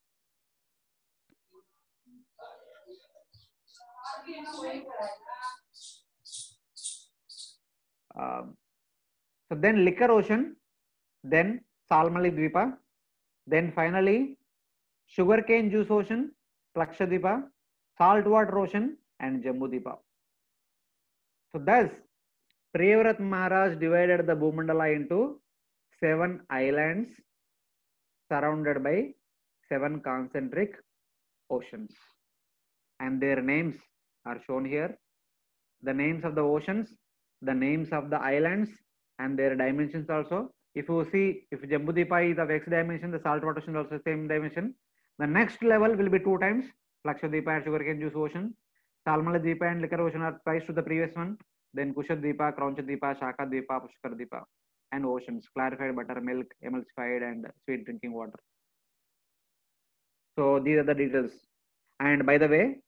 So then Liquor Ocean, then Salmali Dvipa, then finally Sugarcane Juice Ocean, Plaksha Dvipa, Saltwater Ocean and Jambu Dvipa. So thus Priyavrat Maharaj divided the Bhumandala into 7 islands surrounded by 7 concentric oceans. And their names are shown here. The names of the oceans, the names of the islands and their dimensions also. If you see, if Jambudvipa is of X dimension, the saltwater ocean is also same dimension. The next level will be 2 times. Lakshadvipa and Sugarcane Juice Ocean. Salmala Dvipa and Liquor Ocean are twice to the previous one. Then Kushadvipa, Kraunchadvipa, Shaka Dvipa, Pushkar Dvipa and oceans. Clarified butter, milk, emulsified and sweet drinking water. So these are the details. And by the way,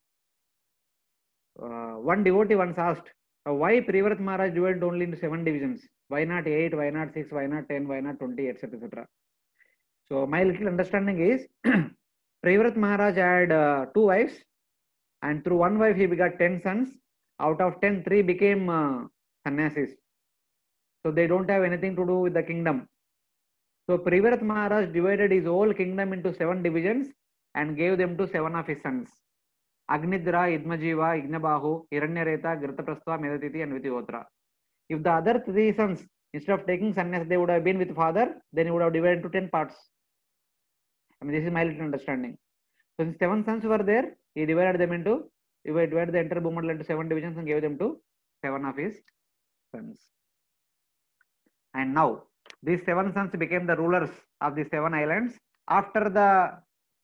one devotee once asked, why Priyavrat Maharaj divided only into 7 divisions? Why not 8, why not 6, why not 10, why not 20, etc. etc. So my little understanding is, Priyavrat Maharaj had 2 wives, and through 1 wife he begot 10 sons. Out of 10, 3 became sannyasis. So they don't have anything to do with the kingdom. So Priyavrat Maharaj divided his whole kingdom into 7 divisions and gave them to 7 of his sons. Agnidra, Idmajiva, Ignabahu, Hiranyareta, Gritaprastha, Medatiti and Vitihotra. If the other 3 sons, instead of taking sannyas, they would have been with father, then he would have divided into 10 parts. I mean, this is my little understanding. So since 7 sons were there, he divided them into, he divided the entire Bhumandala into 7 divisions and gave them to 7 of his sons. And now, these 7 sons became the rulers of the 7 islands after the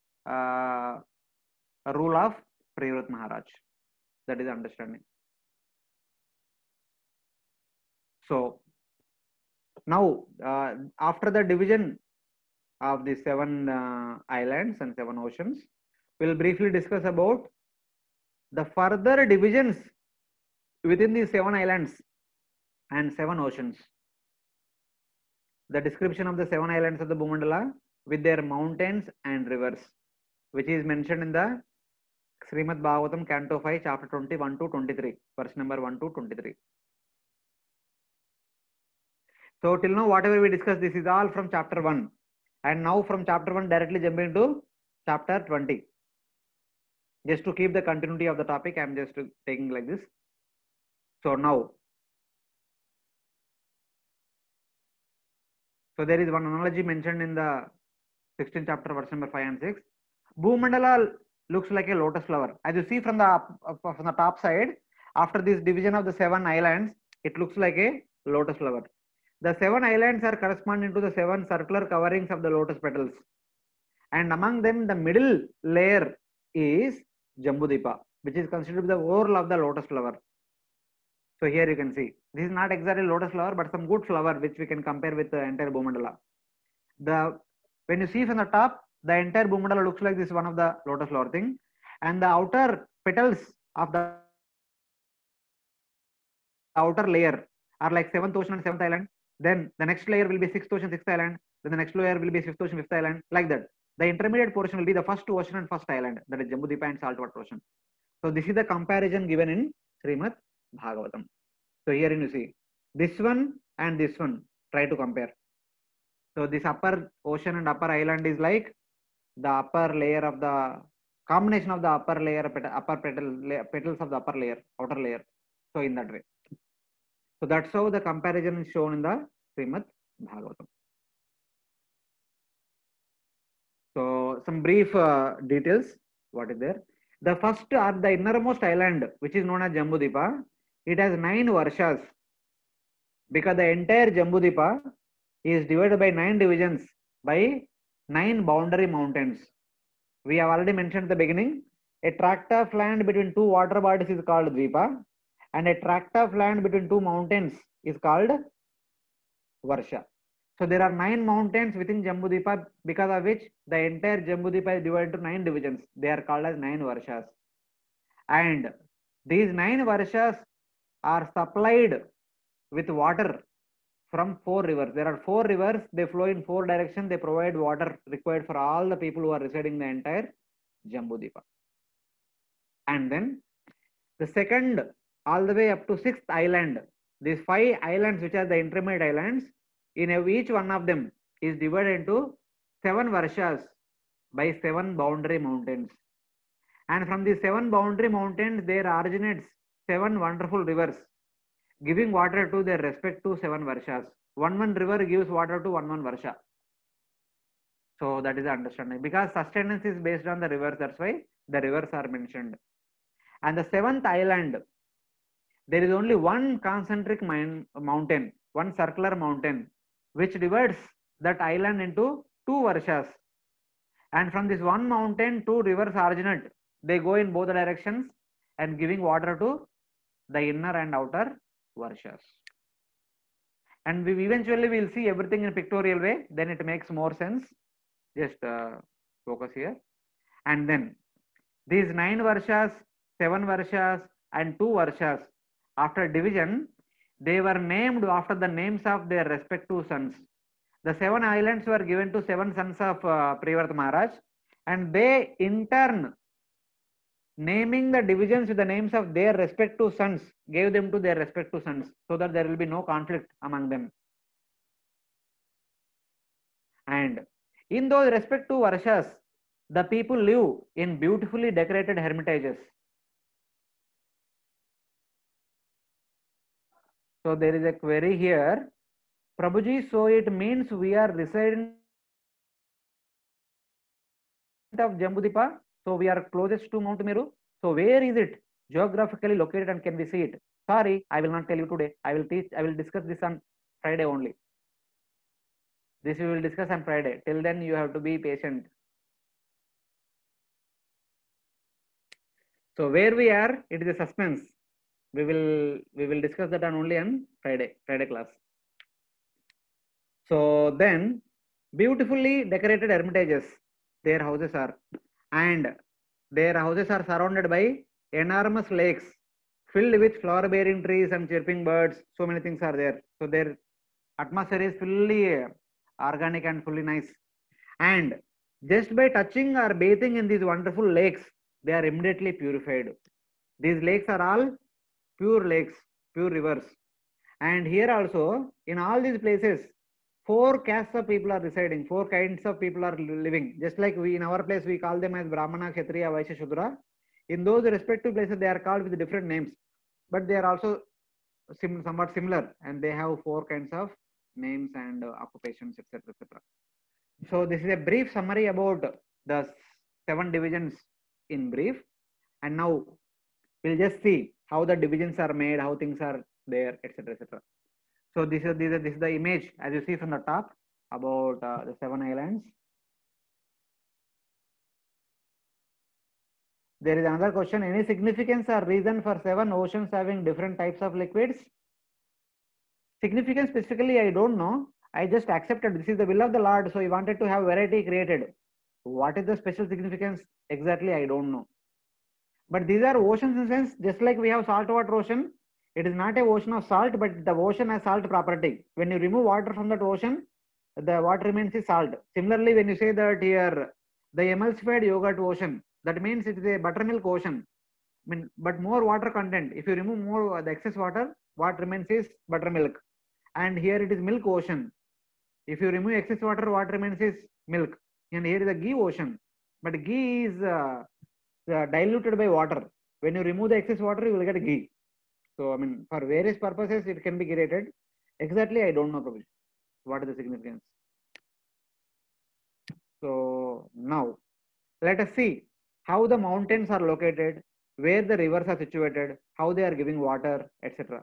rule of Priyavrat Maharaj. That is the understanding. So now, after the division of the 7 islands and 7 oceans, we will briefly discuss about the further divisions within these 7 islands and 7 oceans. The description of the 7 islands of the Bhumandala with their mountains and rivers, which is mentioned in the Srimad Bhagavatam, Canto 5, Chapter 21 to 23, verse number 1 to 23. So till now, whatever we discussed, this is all from Chapter 1. And now from Chapter 1, directly jumping to Chapter 20. Just to keep the continuity of the topic, I am just taking like this. So now, so there is one analogy mentioned in the 16th chapter, verse number 5 and 6. Bhumandala looks like a lotus flower. As you see from the top side, after this division of the 7 islands, it looks like a lotus flower. The 7 islands are corresponding to the 7 circular coverings of the lotus petals. And among them, the middle layer is Jambudvipa, which is considered the whorl of the lotus flower. So here you can see, this is not exactly lotus flower, but some good flower which we can compare with the entire Bhumandala. When you see from the top, the entire Bhumandala looks like this one of the lotus flower thing, and the outer petals of the outer layer are like 7th ocean and 7th island. Then the next layer will be 6th ocean, 6th island. Then the next layer will be 5th ocean, 5th island, like that. The intermediate portion will be the first ocean and first island, that is Jambudipa and saltwater ocean. So this is the comparison given in Srimad Bhagavatam. So here you see this one and this one, try to compare. So this upper ocean and upper island is like the upper layer of the combination of the upper layer, petals of the upper layer, outer layer. So in that way. So that's how the comparison is shown in the Srimad Bhagavatam. So some brief details. What is there? The first or the innermost island, which is known as Jambudipa, it has 9 varshas, because the entire Jambudipa is divided by 9 divisions by 9 boundary mountains. We have already mentioned at the beginning, a tract of land between 2 water bodies is called Dvipa, and a tract of land between 2 mountains is called Varsha. So there are 9 mountains within Jambudipa, because of which the entire Jambudipa is divided into 9 divisions. They are called as 9 Varshas. And these 9 Varshas are supplied with water from 4 rivers. There are 4 rivers, they flow in 4 directions, they provide water required for all the people who are residing in the entire Jambudipa. And then the second, all the way up to 6th island, these 5 islands which are the intermediate islands, in each one of them is divided into 7 varshas by 7 boundary mountains. And from these 7 boundary mountains, there originates 7 wonderful rivers, giving water to their respective 7 varshas. One river gives water to one varsha. So that is the understanding. Because sustenance is based on the rivers, that's why the rivers are mentioned. And the 7th island, there is only one concentric mountain, one circular mountain, which divides that island into 2 varshas. And from this one mountain, 2 rivers originate. They go in both the directions and giving water to the inner and outer varshas. And we eventually will see everything in a pictorial way, then it makes more sense. Just focus here. And then these 9 varshas, 7 varshas and 2 varshas, after division, they were named after the names of their respective sons. The 7 islands were given to 7 sons of Priyavrata Maharaj, and they in turn, naming the divisions with the names of their respective sons, gave them to their respective sons, so that there will be no conflict among them. And in those respective varshas, the people live in beautifully decorated hermitages. So there is a query here, Prabhuji, so it means we are resident of Jambudipa, so we are closest to Mount Meru. So where is it geographically located and can we see it? Sorry, I will not tell you today. I will discuss this on Friday only. This we will discuss on Friday. Till then you have to be patient. So where we are, it is a suspense. We will discuss that only on Friday class. So then beautifully decorated hermitages, their houses are, and their houses are surrounded by enormous lakes filled with flower bearing trees and chirping birds. So many things are there. So their atmosphere is fully organic and fully nice. And just by touching or bathing in these wonderful lakes, they are immediately purified. These lakes are all pure lakes, pure rivers. And here also, in all these places, 4 castes of people are residing, 4 kinds of people are living. Just like we in our place, we call them as Brahmana, Kshatriya, Vaishya, Shudra. In those respective places, they are called with different names, but they are also somewhat similar, and they have 4 kinds of names and occupations, etc., etc. So this is a brief summary about the 7 divisions in brief, and now we'll just see how the divisions are made, how things are there, etc., etc. So this is the image as you see from the top about the 7 islands. There is another question. Any significance or reason for 7 oceans having different types of liquids? Significance specifically, I don't know. I just accepted this is the will of the Lord. So he wanted to have variety created. What is the special significance exactly? I don't know. But these are oceans in sense, just like we have saltwater ocean. It is not a ocean of salt, but the ocean has salt property. When you remove water from that ocean, the water remains is salt. Similarly, when you say that here, the emulsified yogurt ocean, that means it is a buttermilk ocean. I mean, but more water content. If you remove more the excess water, what remains is buttermilk. And here it is milk ocean. If you remove excess water, what remains is milk. And here is the ghee ocean. But ghee is diluted by water. When you remove the excess water, you will get ghee. So, I mean, for various purposes, it can be created. Exactly, I don't know, Prabhu. What is the significance? So, now, let us see how the mountains are located, where the rivers are situated, how they are giving water, etc.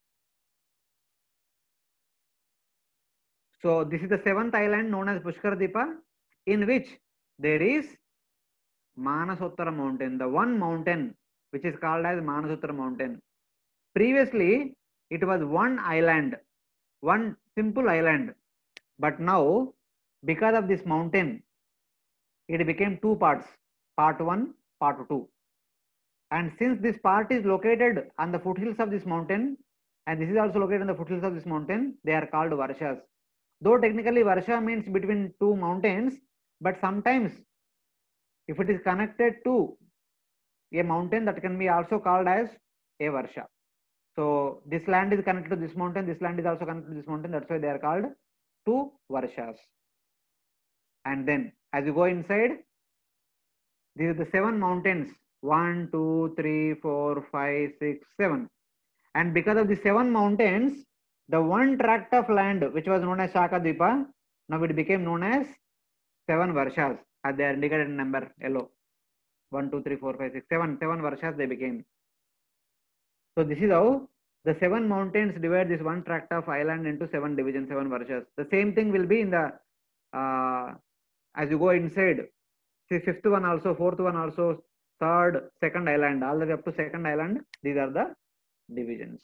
So, this is the 7th island known as Pushkaradeepa, in which there is Manasottara mountain, the one mountain which is called as Manasottara mountain. Previously, it was one island, one simple island. But now, because of this mountain, it became two parts, part 1, part 2. And since this part is located on the foothills of this mountain, and this is also located on the foothills of this mountain, they are called Varshas. Though technically Varsha means between two mountains, but sometimes if it is connected to a mountain, that can be also called as a Varsha. So this land is connected to this mountain, this land is also connected to this mountain, that's why they are called two Varshas. And then as you go inside, these are the 7 mountains, 1, 2, 3, 4, 5, 6, 7. And because of the 7 mountains, the one tract of land which was known as Shakadvipa, now it became known as 7 Varshas, as they are indicated in number yellow. 1, 2, 3, 4, 5, 6, 7 Varshas they became. So this is how the 7 mountains divide this one tract of island into 7 divisions, 7 Varshas. The same thing will be in the, as you go inside, see 5th one also, 4th one also, 3rd, 2nd island, all the way up to 2nd island, these are the divisions.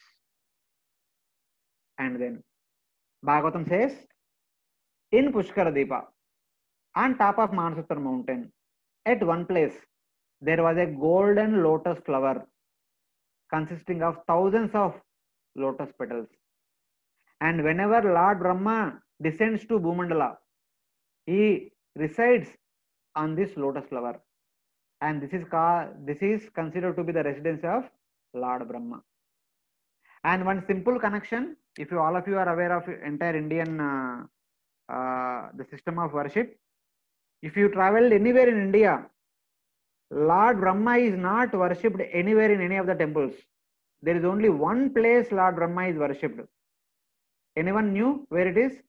And then Bhagavatam says, in Pushkaradeepa, on top of Manasottara mountain, at one place, there was a golden lotus flower consisting of thousands of lotus petals. And whenever Lord Brahma descends to Bhumandala, he resides on this lotus flower. And this is considered to be the residence of Lord Brahma. And one simple connection, if all of you are aware of entire Indian the system of worship, if you traveled anywhere in India, Lord Brahma is not worshipped anywhere in any of the temples. There is only one place Lord Brahma is worshipped. Anyone knew where it is?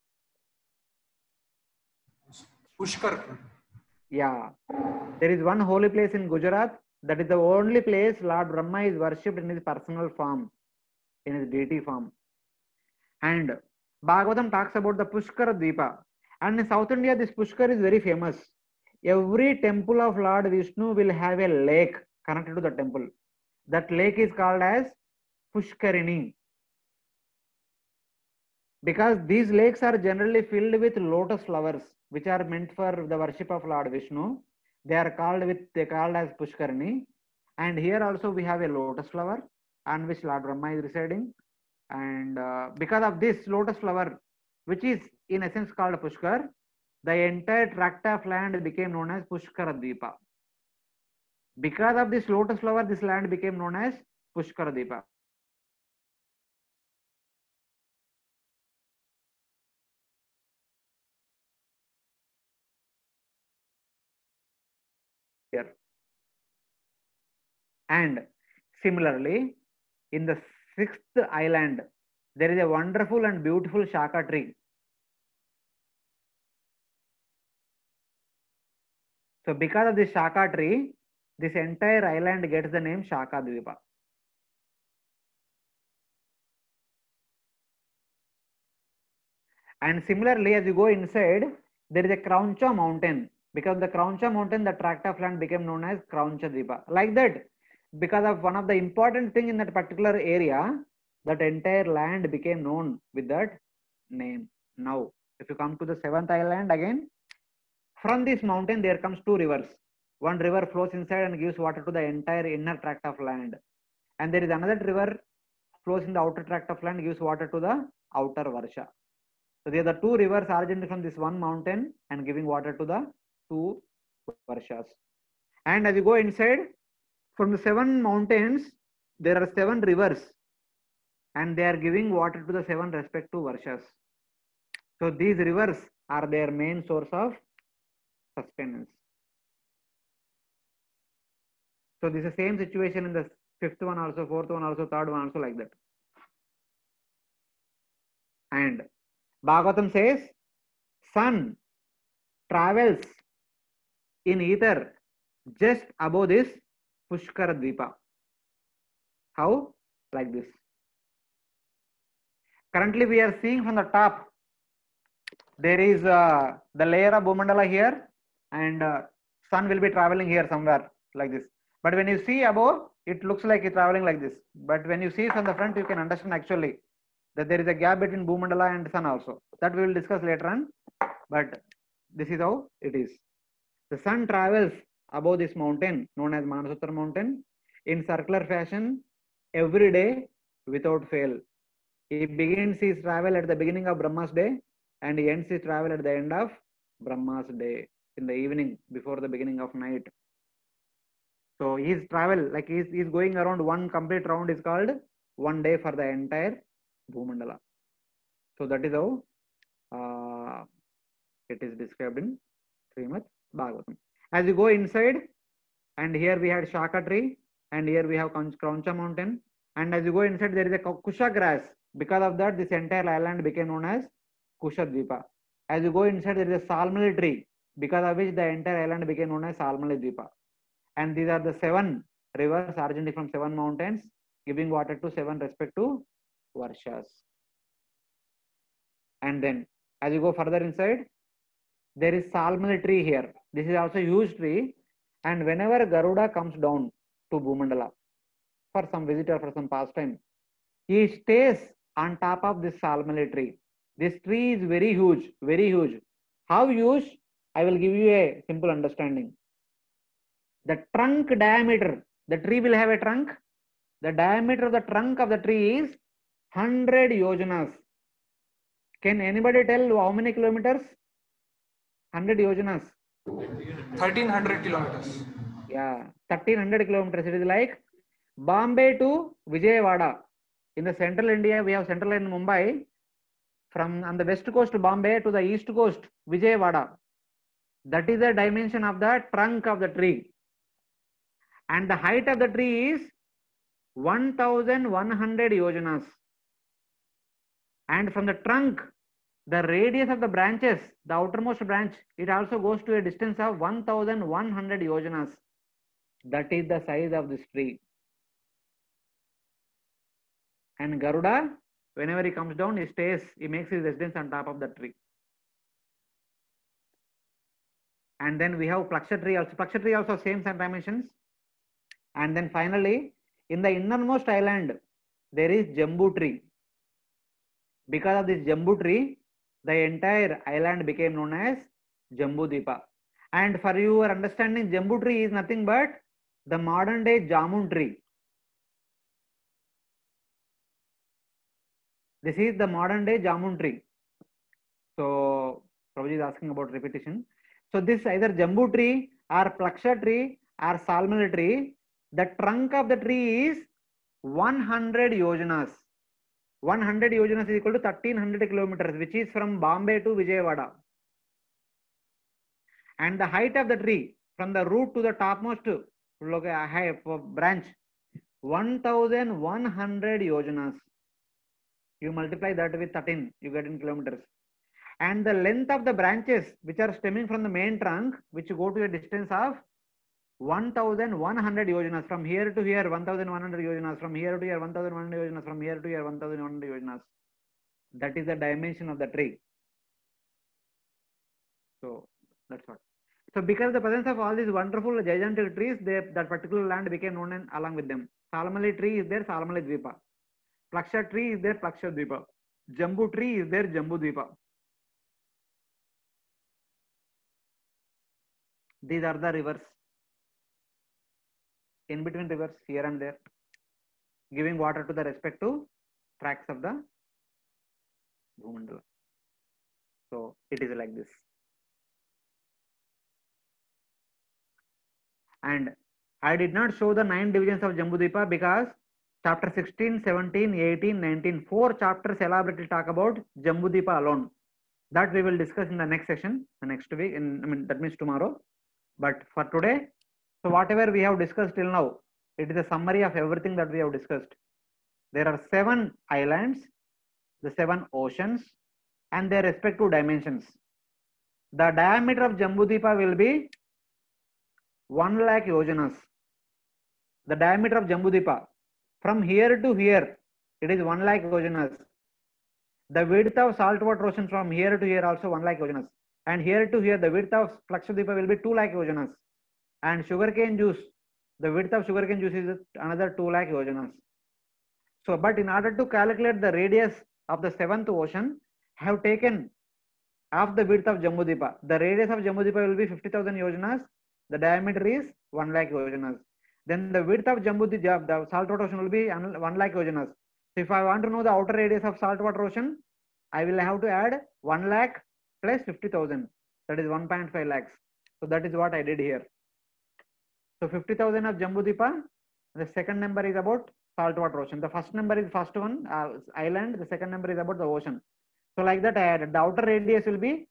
Pushkar. Yeah. There is one holy place in Gujarat. That is the only place Lord Brahma is worshipped in his personal form, in his deity form. And Bhagavatam talks about the Pushkaradeepa. And in South India, this Pushkar is very famous. Every temple of Lord Vishnu will have a lake connected to the temple. That lake is called as Pushkarini. Because these lakes are generally filled with lotus flowers, which are meant for the worship of Lord Vishnu. They are called as Pushkarini. And here also we have a lotus flower on which Lord Brahma is residing. And because of this lotus flower, which is in essence called Pushkar, the entire tract of land became known as Pushkaradeepa. Because of this lotus flower, this land became known as Pushkaradeepa. Here. And similarly, in the 6th island, there is a wonderful and beautiful Shaka tree. So because of this Shaka tree, this entire island gets the name Shakadvipa. And similarly, as you go inside, there is a Krauncha mountain. Because of the Krauncha mountain, the tract of land became known as Krauncha Dvipa. Like that, because of one of the important thing in that particular area, that entire land became known with that name. Now, if you come to the seventh island again, from this mountain there comes two rivers. One river flows inside and gives water to the entire inner tract of land, and there is another river flows in the outer tract of land, gives water to the outer Varsha. So there are the two rivers originating from this one mountain and giving water to the two Varshas. And as you go inside, from the seven mountains, there are seven rivers, and they are giving water to the seven respective Varshas. So these rivers are their main source of sustenance. So this is the same situation in the fifth one also, fourth one also, third one also, like that. And Bhagavatam says, sun travels in ether just above this Pushkara Dvipa. How? Like this. Currently we are seeing from the top, there is the layer of Bhumandala here, and sun will be traveling here somewhere like this. But when you see above, it looks like it's traveling like this. But when you see from the front, you can understand actually that there is a gap between Bhumandala and sun also. That we will discuss later on. But this is how it is. The sun travels above this mountain known as Manasatra mountain in circular fashion every day without fail. He begins his travel at the beginning of Brahma's day, and he ends his travel at the end of Brahma's day, in the evening before the beginning of night. So his travel, like he's going around one complete round, is called one day for the entire Bhumandala. So that is how it is described in Srimad Bhagavatam. As you go inside, and here we had Shaka tree, and here we have Krauncha mountain, and as you go inside, there is a Kusha grass. Because of that, this entire island became known as Kusha Dvipa. As you go inside, there is a Salmali tree, because of which the entire island became known as Salmali Dvipa. And these are the seven rivers originating from seven mountains, giving water to seven respective Varshas. And then, as you go further inside, there is Salmali tree here. This is also a huge tree. And whenever Garuda comes down to Bhumandala for some visit or for some pastime, he stays on top of this Salmali tree. This tree is very huge, very huge. How huge? I will give you a simple understanding. The trunk diameter, the tree will have a trunk. The diameter of the trunk of the tree is 100 yojanas. Can anybody tell how many kilometers? 100 yojanas. 1300 kilometers. Yeah, 1300 kilometers. It is like Bombay to Vijayawada. In the central India, we have central in Mumbai. From on the west coast Bombay to the east coast Vijayawada. That is the dimension of the trunk of the tree. And the height of the tree is 1100 yojanas. And from the trunk, the radius of the branches, the outermost branch, it also goes to a distance of 1100 yojanas. That is the size of this tree. And Garuda, whenever he comes down, he stays, he makes his residence on top of the tree. And then we have Plaksha tree also. Plaksha tree also same dimensions. And then finally, in the innermost island, there is Jambu tree. Because of this Jambu tree, the entire island became known as Jambu Dvipa. And for your understanding, Jambu tree is nothing but the modern day Jamun tree. This is the modern day Jamun tree. So, Prabhuji is asking about repetition. So, this either Jambu tree or Plaksha tree or Salmali tree, the trunk of the tree is 100 yojanas. 100 yojanas is equal to 1300 kilometers, which is from Bombay to Vijayawada. And the height of the tree from the root to the topmost branch, 1100 yojanas. You multiply that with 13, you get in kilometers. And the length of the branches which are stemming from the main trunk, which go to a distance of 1100 yojanas. From here to here, 1100 yojanas. From here to here, 1100 yojanas. From here to here, 1100 yojanas. That is the dimension of the tree. So that's what. So because of the presence of all these wonderful gigantic trees, that particular land became known and along with them. Salamali tree is there, Salamali Dvipa. Plaksha tree is there, Plaksha Dvipa. Jambu tree is there, Jambu Dvipa. These are the rivers. In between rivers here and there, giving water to the respective tracts of the Bhumandala. So it is like this. And I did not show the 9 divisions of Jambudvipa because chapter 16, 17, 18, 19, 4 chapters elaborately talk about Jambudvipa alone. That we will discuss in the next session, the next week, that means tomorrow. But for today, so whatever we have discussed till now, it is a summary of everything that we have discussed. There are 7 islands, the 7 oceans, and their respective dimensions. The diameter of Jambudvipa will be 1 lakh yojanas. The diameter of Jambudvipa from here to here, it is 1 lakh yojanas. The width of saltwater ocean from here to here also 1 lakh yojanas. And here to here, the width of Lakshadweepa will be 2 lakh yojanas. And sugarcane juice, the width of sugarcane juice is another 2 lakh yojanas. So, but in order to calculate the radius of the 7th ocean, I have taken half the width of Jambudvipa. The radius of Jambudvipa will be 50,000 yojanas. The diameter is 1 lakh yojanas. Then the width of Jambudvipa, the saltwater ocean will be 1 lakh yojanas. So if I want to know the outer radius of saltwater ocean, I will have to add 1 lakh plus 50,000. That is 1.5 lakhs. So that is what I did here. So 50,000 of Jambudvipa. The second number is about saltwater ocean. The first number is first one, island. The second number is about the ocean. So like that I added. The outer radius will be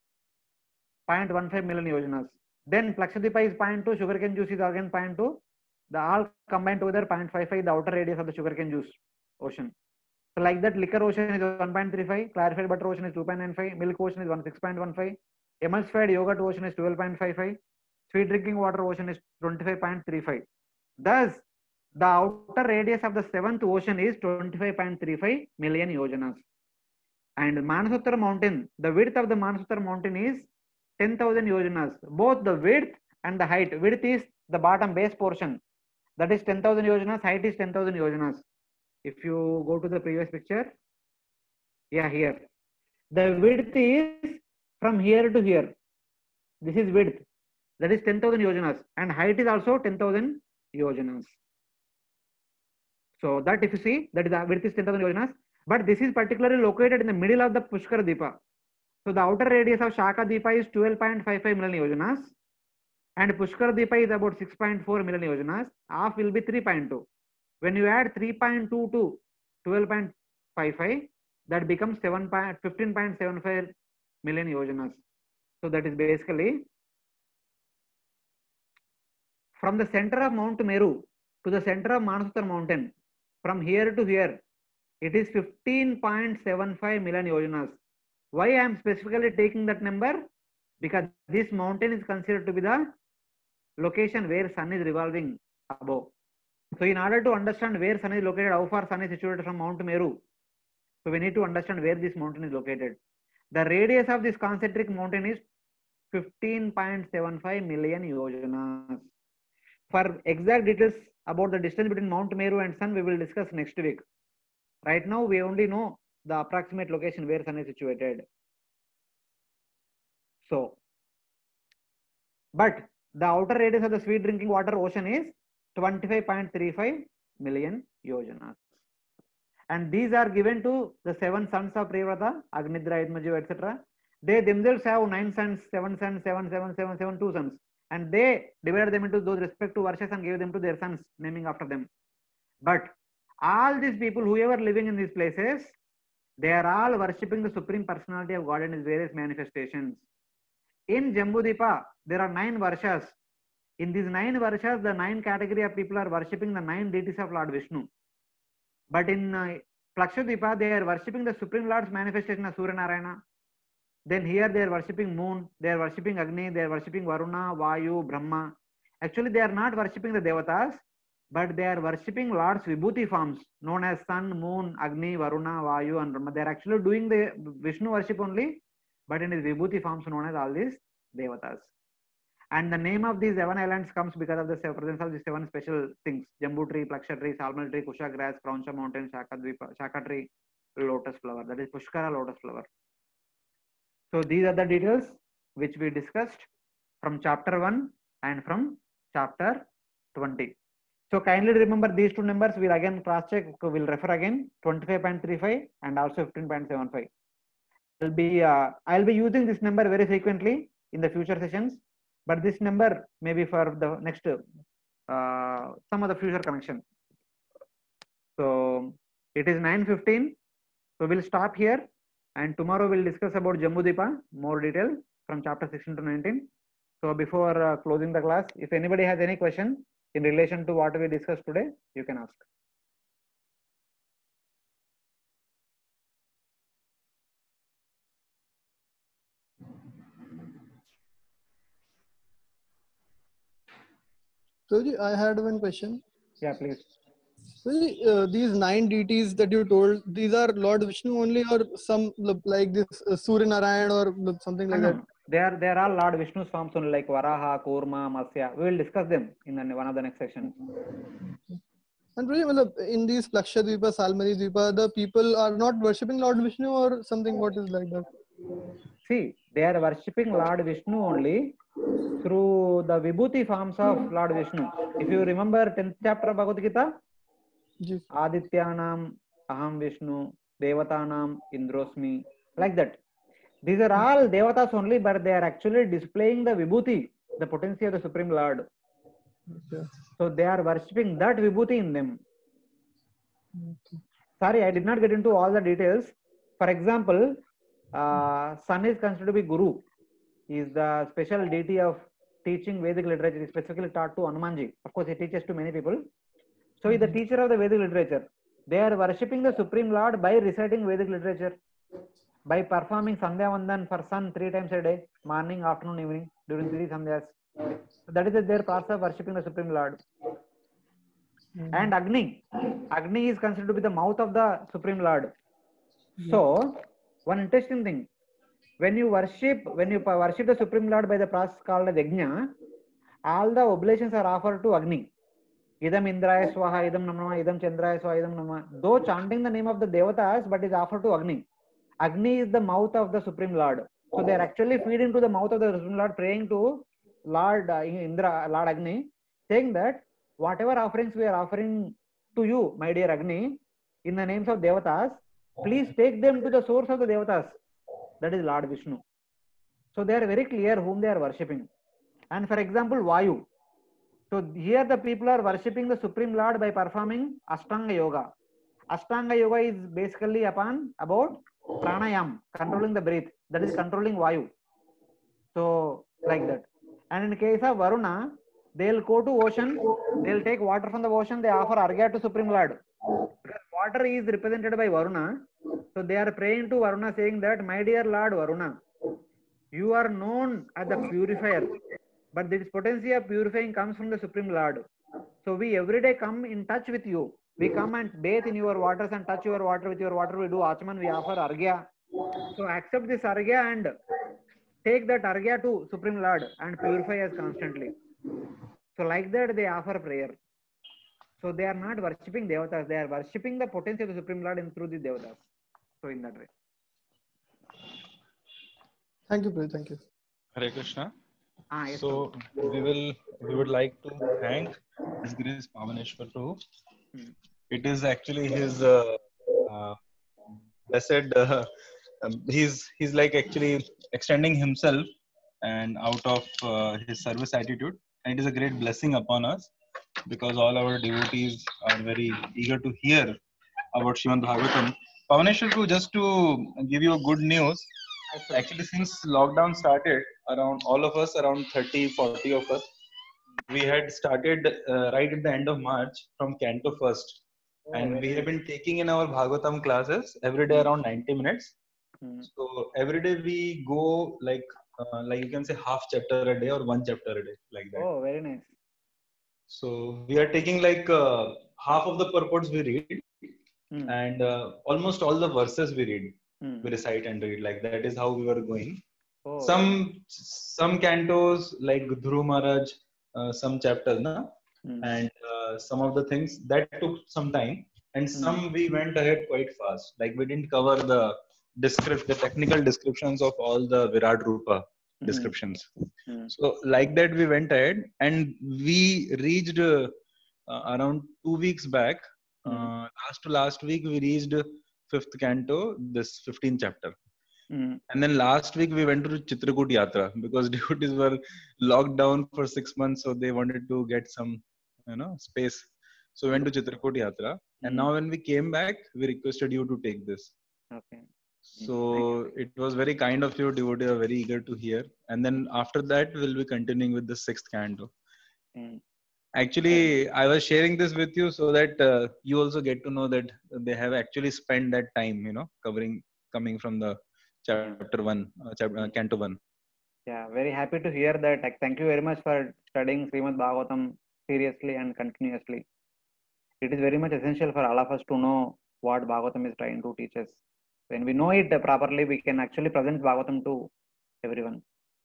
0.15 million yojanas. Then Lakshadweepa is 0.2, sugarcane juice is again 0.2. The all combined together 0.55, the outer radius of the sugarcane juice ocean. So like that, liquor ocean is 1.35, clarified butter ocean is 2.95, milk ocean is 6.15, emulsified yogurt ocean is 12.55, sweet drinking water ocean is 25.35. Thus, the outer radius of the 7th ocean is 25.35 million yojanas. And Manasutara mountain, the width of the Manasutara mountain is 10,000 yojanas. Both the width and the height. Width is the bottom base portion. That is 10,000 yojanas. Height is 10,000 yojanas. If you go to the previous picture, yeah, here. The width is from here to here. This is width. That is 10,000 yojanas. And height is also 10,000 yojanas. So that if you see, that is the width is 10,000 yojanas. But this is particularly located in the middle of the Pushkar Dvipa. So the outer radius of Shaka Dvipa is 12.55 million yojanas. And Pushkar Dvipa is about 6.4 million yojanas. Half will be 3.2. When you add 3.2 to 12.55, that becomes 15.75 million yojanas. So that is basically from the center of Mount Meru to the center of Manasutara mountain, from here to here, it is 15.75 million yojanas. Why I am specifically taking that number? Because this mountain is considered to be the location where sun is revolving above. So in order to understand where sun is located, how far sun is situated from Mount Meru, so we need to understand where this mountain is located. The radius of this concentric mountain is 15.75 million yojanas. For exact details about the distance between Mount Meru and sun, we will discuss next week. Right now, we only know the approximate location where sun is situated. So, but the outer radius of the sweet drinking water ocean is 25.35 million yojanas. And these are given to the 7 sons of Priyavrata, Agnidra, Idmajiva, etc. They themselves have 9 sons, 7 sons, 7, 7, 7, 7, 2 sons. And they divided them into those respective varshas and gave them to their sons, naming after them. But all these people, whoever living in these places, they are all worshipping the Supreme Personality of God in His various manifestations. In Jambudvipa, there are 9 varshas. In these 9 varshas, the 9 category of people are worshipping the 9 deities of Lord Vishnu. But in Lakshadweepa, they are worshipping the Supreme Lord's manifestation of Surya Narayana. Then here they are worshipping moon, they are worshipping Agni, they are worshipping Varuna, Vayu, Brahma. Actually, they are not worshipping the Devatas, but they are worshipping Lord's Vibhuti forms known as Sun, Moon, Agni, Varuna, Vayu, and Brahma. They are actually doing the Vishnu worship only, but in his Vibhuti forms known as all these Devatas. And the name of these 7 islands comes because of the presence of the 7 special things: Jambu tree, Plaksha tree, Salmal tree, Kusha grass, Krauncha mountain, Shaka tree, lotus flower. That is Pushkara lotus flower. So these are the details which we discussed from chapter 1 and from chapter 20. So kindly remember these two numbers. We'll again cross check. We'll refer again 25.35 and also 15.75. I'll be using this number very frequently in the future sessions, but this number may be for the next some of the future connection. So it is 9:15. So we'll stop here, and tomorrow we'll discuss about Jambudvipa more detail from chapter 16 to 19. So before closing the class, if anybody has any question in relation to what we discussed today, you can ask. So I had one question. Yeah, please. So these 9 deities that you told, these are Lord Vishnu only, or some like this Surya Narayan or something like that? They are all Lord Vishnu's forms only, like Varaha, Kurma, Matsya. We will discuss them in one of the next sessions. And really, in these Plaksha Dvipa, Salmari Dvipa, the people are not worshipping Lord Vishnu or something. What is like that? See, they are worshipping Lord Vishnu only through the Vibhuti forms of Lord Vishnu. If you remember 10th chapter of Bhagavad Gita, Adityanam Aham Vishnu, Devatanam Indrosmi, like that. These are all Devatas only, but they are actually displaying the Vibhuti, the potency of the Supreme Lord. Okay. So they are worshipping that Vibhuti in them. Okay. Sorry, I did not get into all the details. For example, Sun is considered to be Guru. He is the special deity of teaching Vedic literature. He is specifically taught to Hanumanji. Of course, he teaches to many people. So he is the teacher of the Vedic literature. They are worshipping the Supreme Lord by reciting Vedic literature, by performing Sandhya Vandan for Sun 3 times a day, morning, afternoon, evening, during 3 Sandhyas. So that is their process of worshipping the Supreme Lord. And Agni is considered to be the mouth of the Supreme Lord. So one interesting thing, when you worship the Supreme Lord by the process called as Yajna, all the oblations are offered to Agni. Idam Indraya Swaha, Idam Namah, Idam Chandraya Swaha, Idam Namah. Though chanting the name of the Devatas, but is offered to Agni. Agni is the mouth of the Supreme Lord. So they are actually feeding to the mouth of the Supreme Lord, praying to Lord Indra, Lord Agni, saying that whatever offerings we are offering to you, my dear Agni, in the names of Devatas, please take them to the source of the Devatas. That is Lord Vishnu. So they are very clear whom they are worshipping. And for example, Vayu. So here the people are worshipping the Supreme Lord by performing Ashtanga Yoga. Ashtanga Yoga is basically about pranayam, controlling the breath. That is controlling Vayu. So like that. And in case of Varuna, they'll go to ocean, they'll take water from the ocean, they offer Argya to Supreme Lord. Because water is represented by Varuna. So they are praying to Varuna, saying that, my dear Lord Varuna, you are known as the purifier, but this potency of purifying comes from the Supreme Lord. So we every day come in touch with you. We come and bathe in your waters and touch your water. With your water we do Achman, we offer Argya. So accept this Argya and take that Argya to Supreme Lord and purify us constantly. So like that they offer prayer. So they are not worshipping Devatas, they are worshipping the potency of the Supreme Lord through the Devatas. So in that way. Thank you, Prabhu. Thank you. Hare Krishna. Yes, so we would like to thank His Grace Pavaneshwar Prabhu. It is actually his blessed. He's like actually extending himself and out of his service attitude, and it is a great blessing upon us because all our devotees are very eager to hear about Srimad Bhagavatam. Pavaneshwar Prabhu, just to give you a good news, actually since lockdown started, around all of us, around 30-40 of us, we had started right at the end of March from Canto first, and we have been taking in our Bhagavatam classes every day around 90 minutes. So every day we go like you can say half chapter a day or 1 chapter a day, like that. Oh, very nice. So we are taking like half of the purports we read, and almost all the verses we read, we recite and read. Like that is how we were going. Oh. Some cantos like Dhruv Maharaj, some chapters, na? And some of the things that took some time, and some we went ahead quite fast. Like we didn't cover the technical descriptions of all the Virat Rupa descriptions. So like that we went ahead, and we reached around 2 weeks back. Last week we reached 5th canto, this 15th chapter. And then last week we went to Chitrakoot Yatra because devotees were locked down for 6 months, so they wanted to get some, space. So we went to Chitrakoot Yatra, and now when we came back, we requested you to take this. Okay. So it was very kind of you. Devotees are very eager to hear. And then after that, we'll be continuing with the 6th canto. Actually, I was sharing this with you so that you also get to know that they have actually spent that time, coming from the chapter 1, canto 1. Yeah, very happy to hear that. Like, thank you very much for studying Srimad Bhagavatam seriously and continuously. It is very much essential for all of us to know what Bhagavatam is trying to teach us. When we know it properly, we can actually present Bhagavatam to everyone.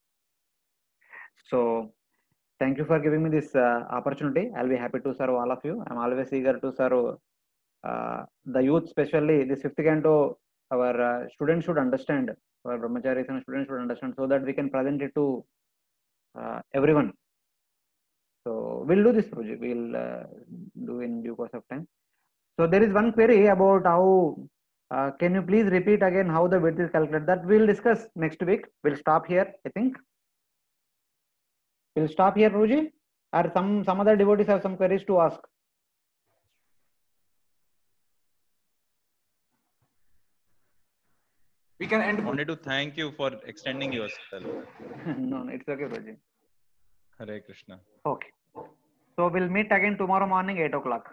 So, thank you for giving me this opportunity. I'll be happy to serve all of you. I'm always eager to serve the youth, especially this 5th canto. Our students should understand, our brahmacharis and students should understand, so that we can present it to everyone. So we'll do this project. We'll do in due course of time. So there is one query about how. Can you please repeat again how the width is calculated? That we'll discuss next week. We'll stop here, I think. We'll stop here, Ruji. Or some other devotees have some queries to ask. We can end. I wanted to thank you for extending yourself. No, it's okay, Ruji. Hare Krishna. Okay. So we'll meet again tomorrow morning, 8 o'clock.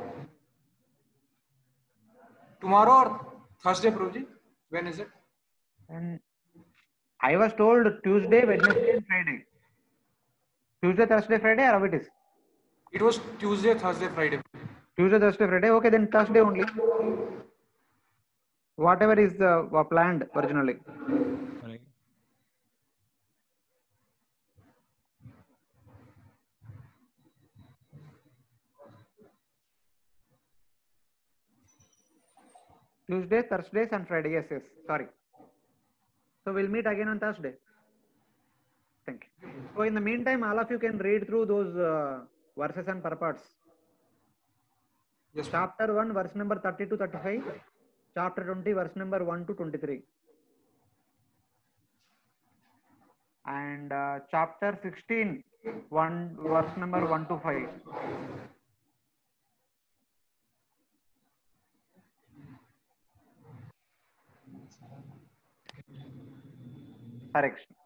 Tomorrow or Thursday, Prabhuji? When is it? And I was told Tuesday, Wednesday, and Friday. Tuesday, Thursday, Friday, or how it is? It was Tuesday, Thursday, Friday. Tuesday, Thursday, Friday. Okay, then Thursday only. Whatever is planned originally. Tuesday, Thursdays, and Friday. Yes, yes. Sorry. So we'll meet again on Thursday. Thank you. So in the meantime, all of you can read through those verses and purports. Yes, Chapter 1, verse number 30 to 35. Chapter 20, verse number 1 to 23. And chapter 16, verse number 1 to 5. Hare Krishna.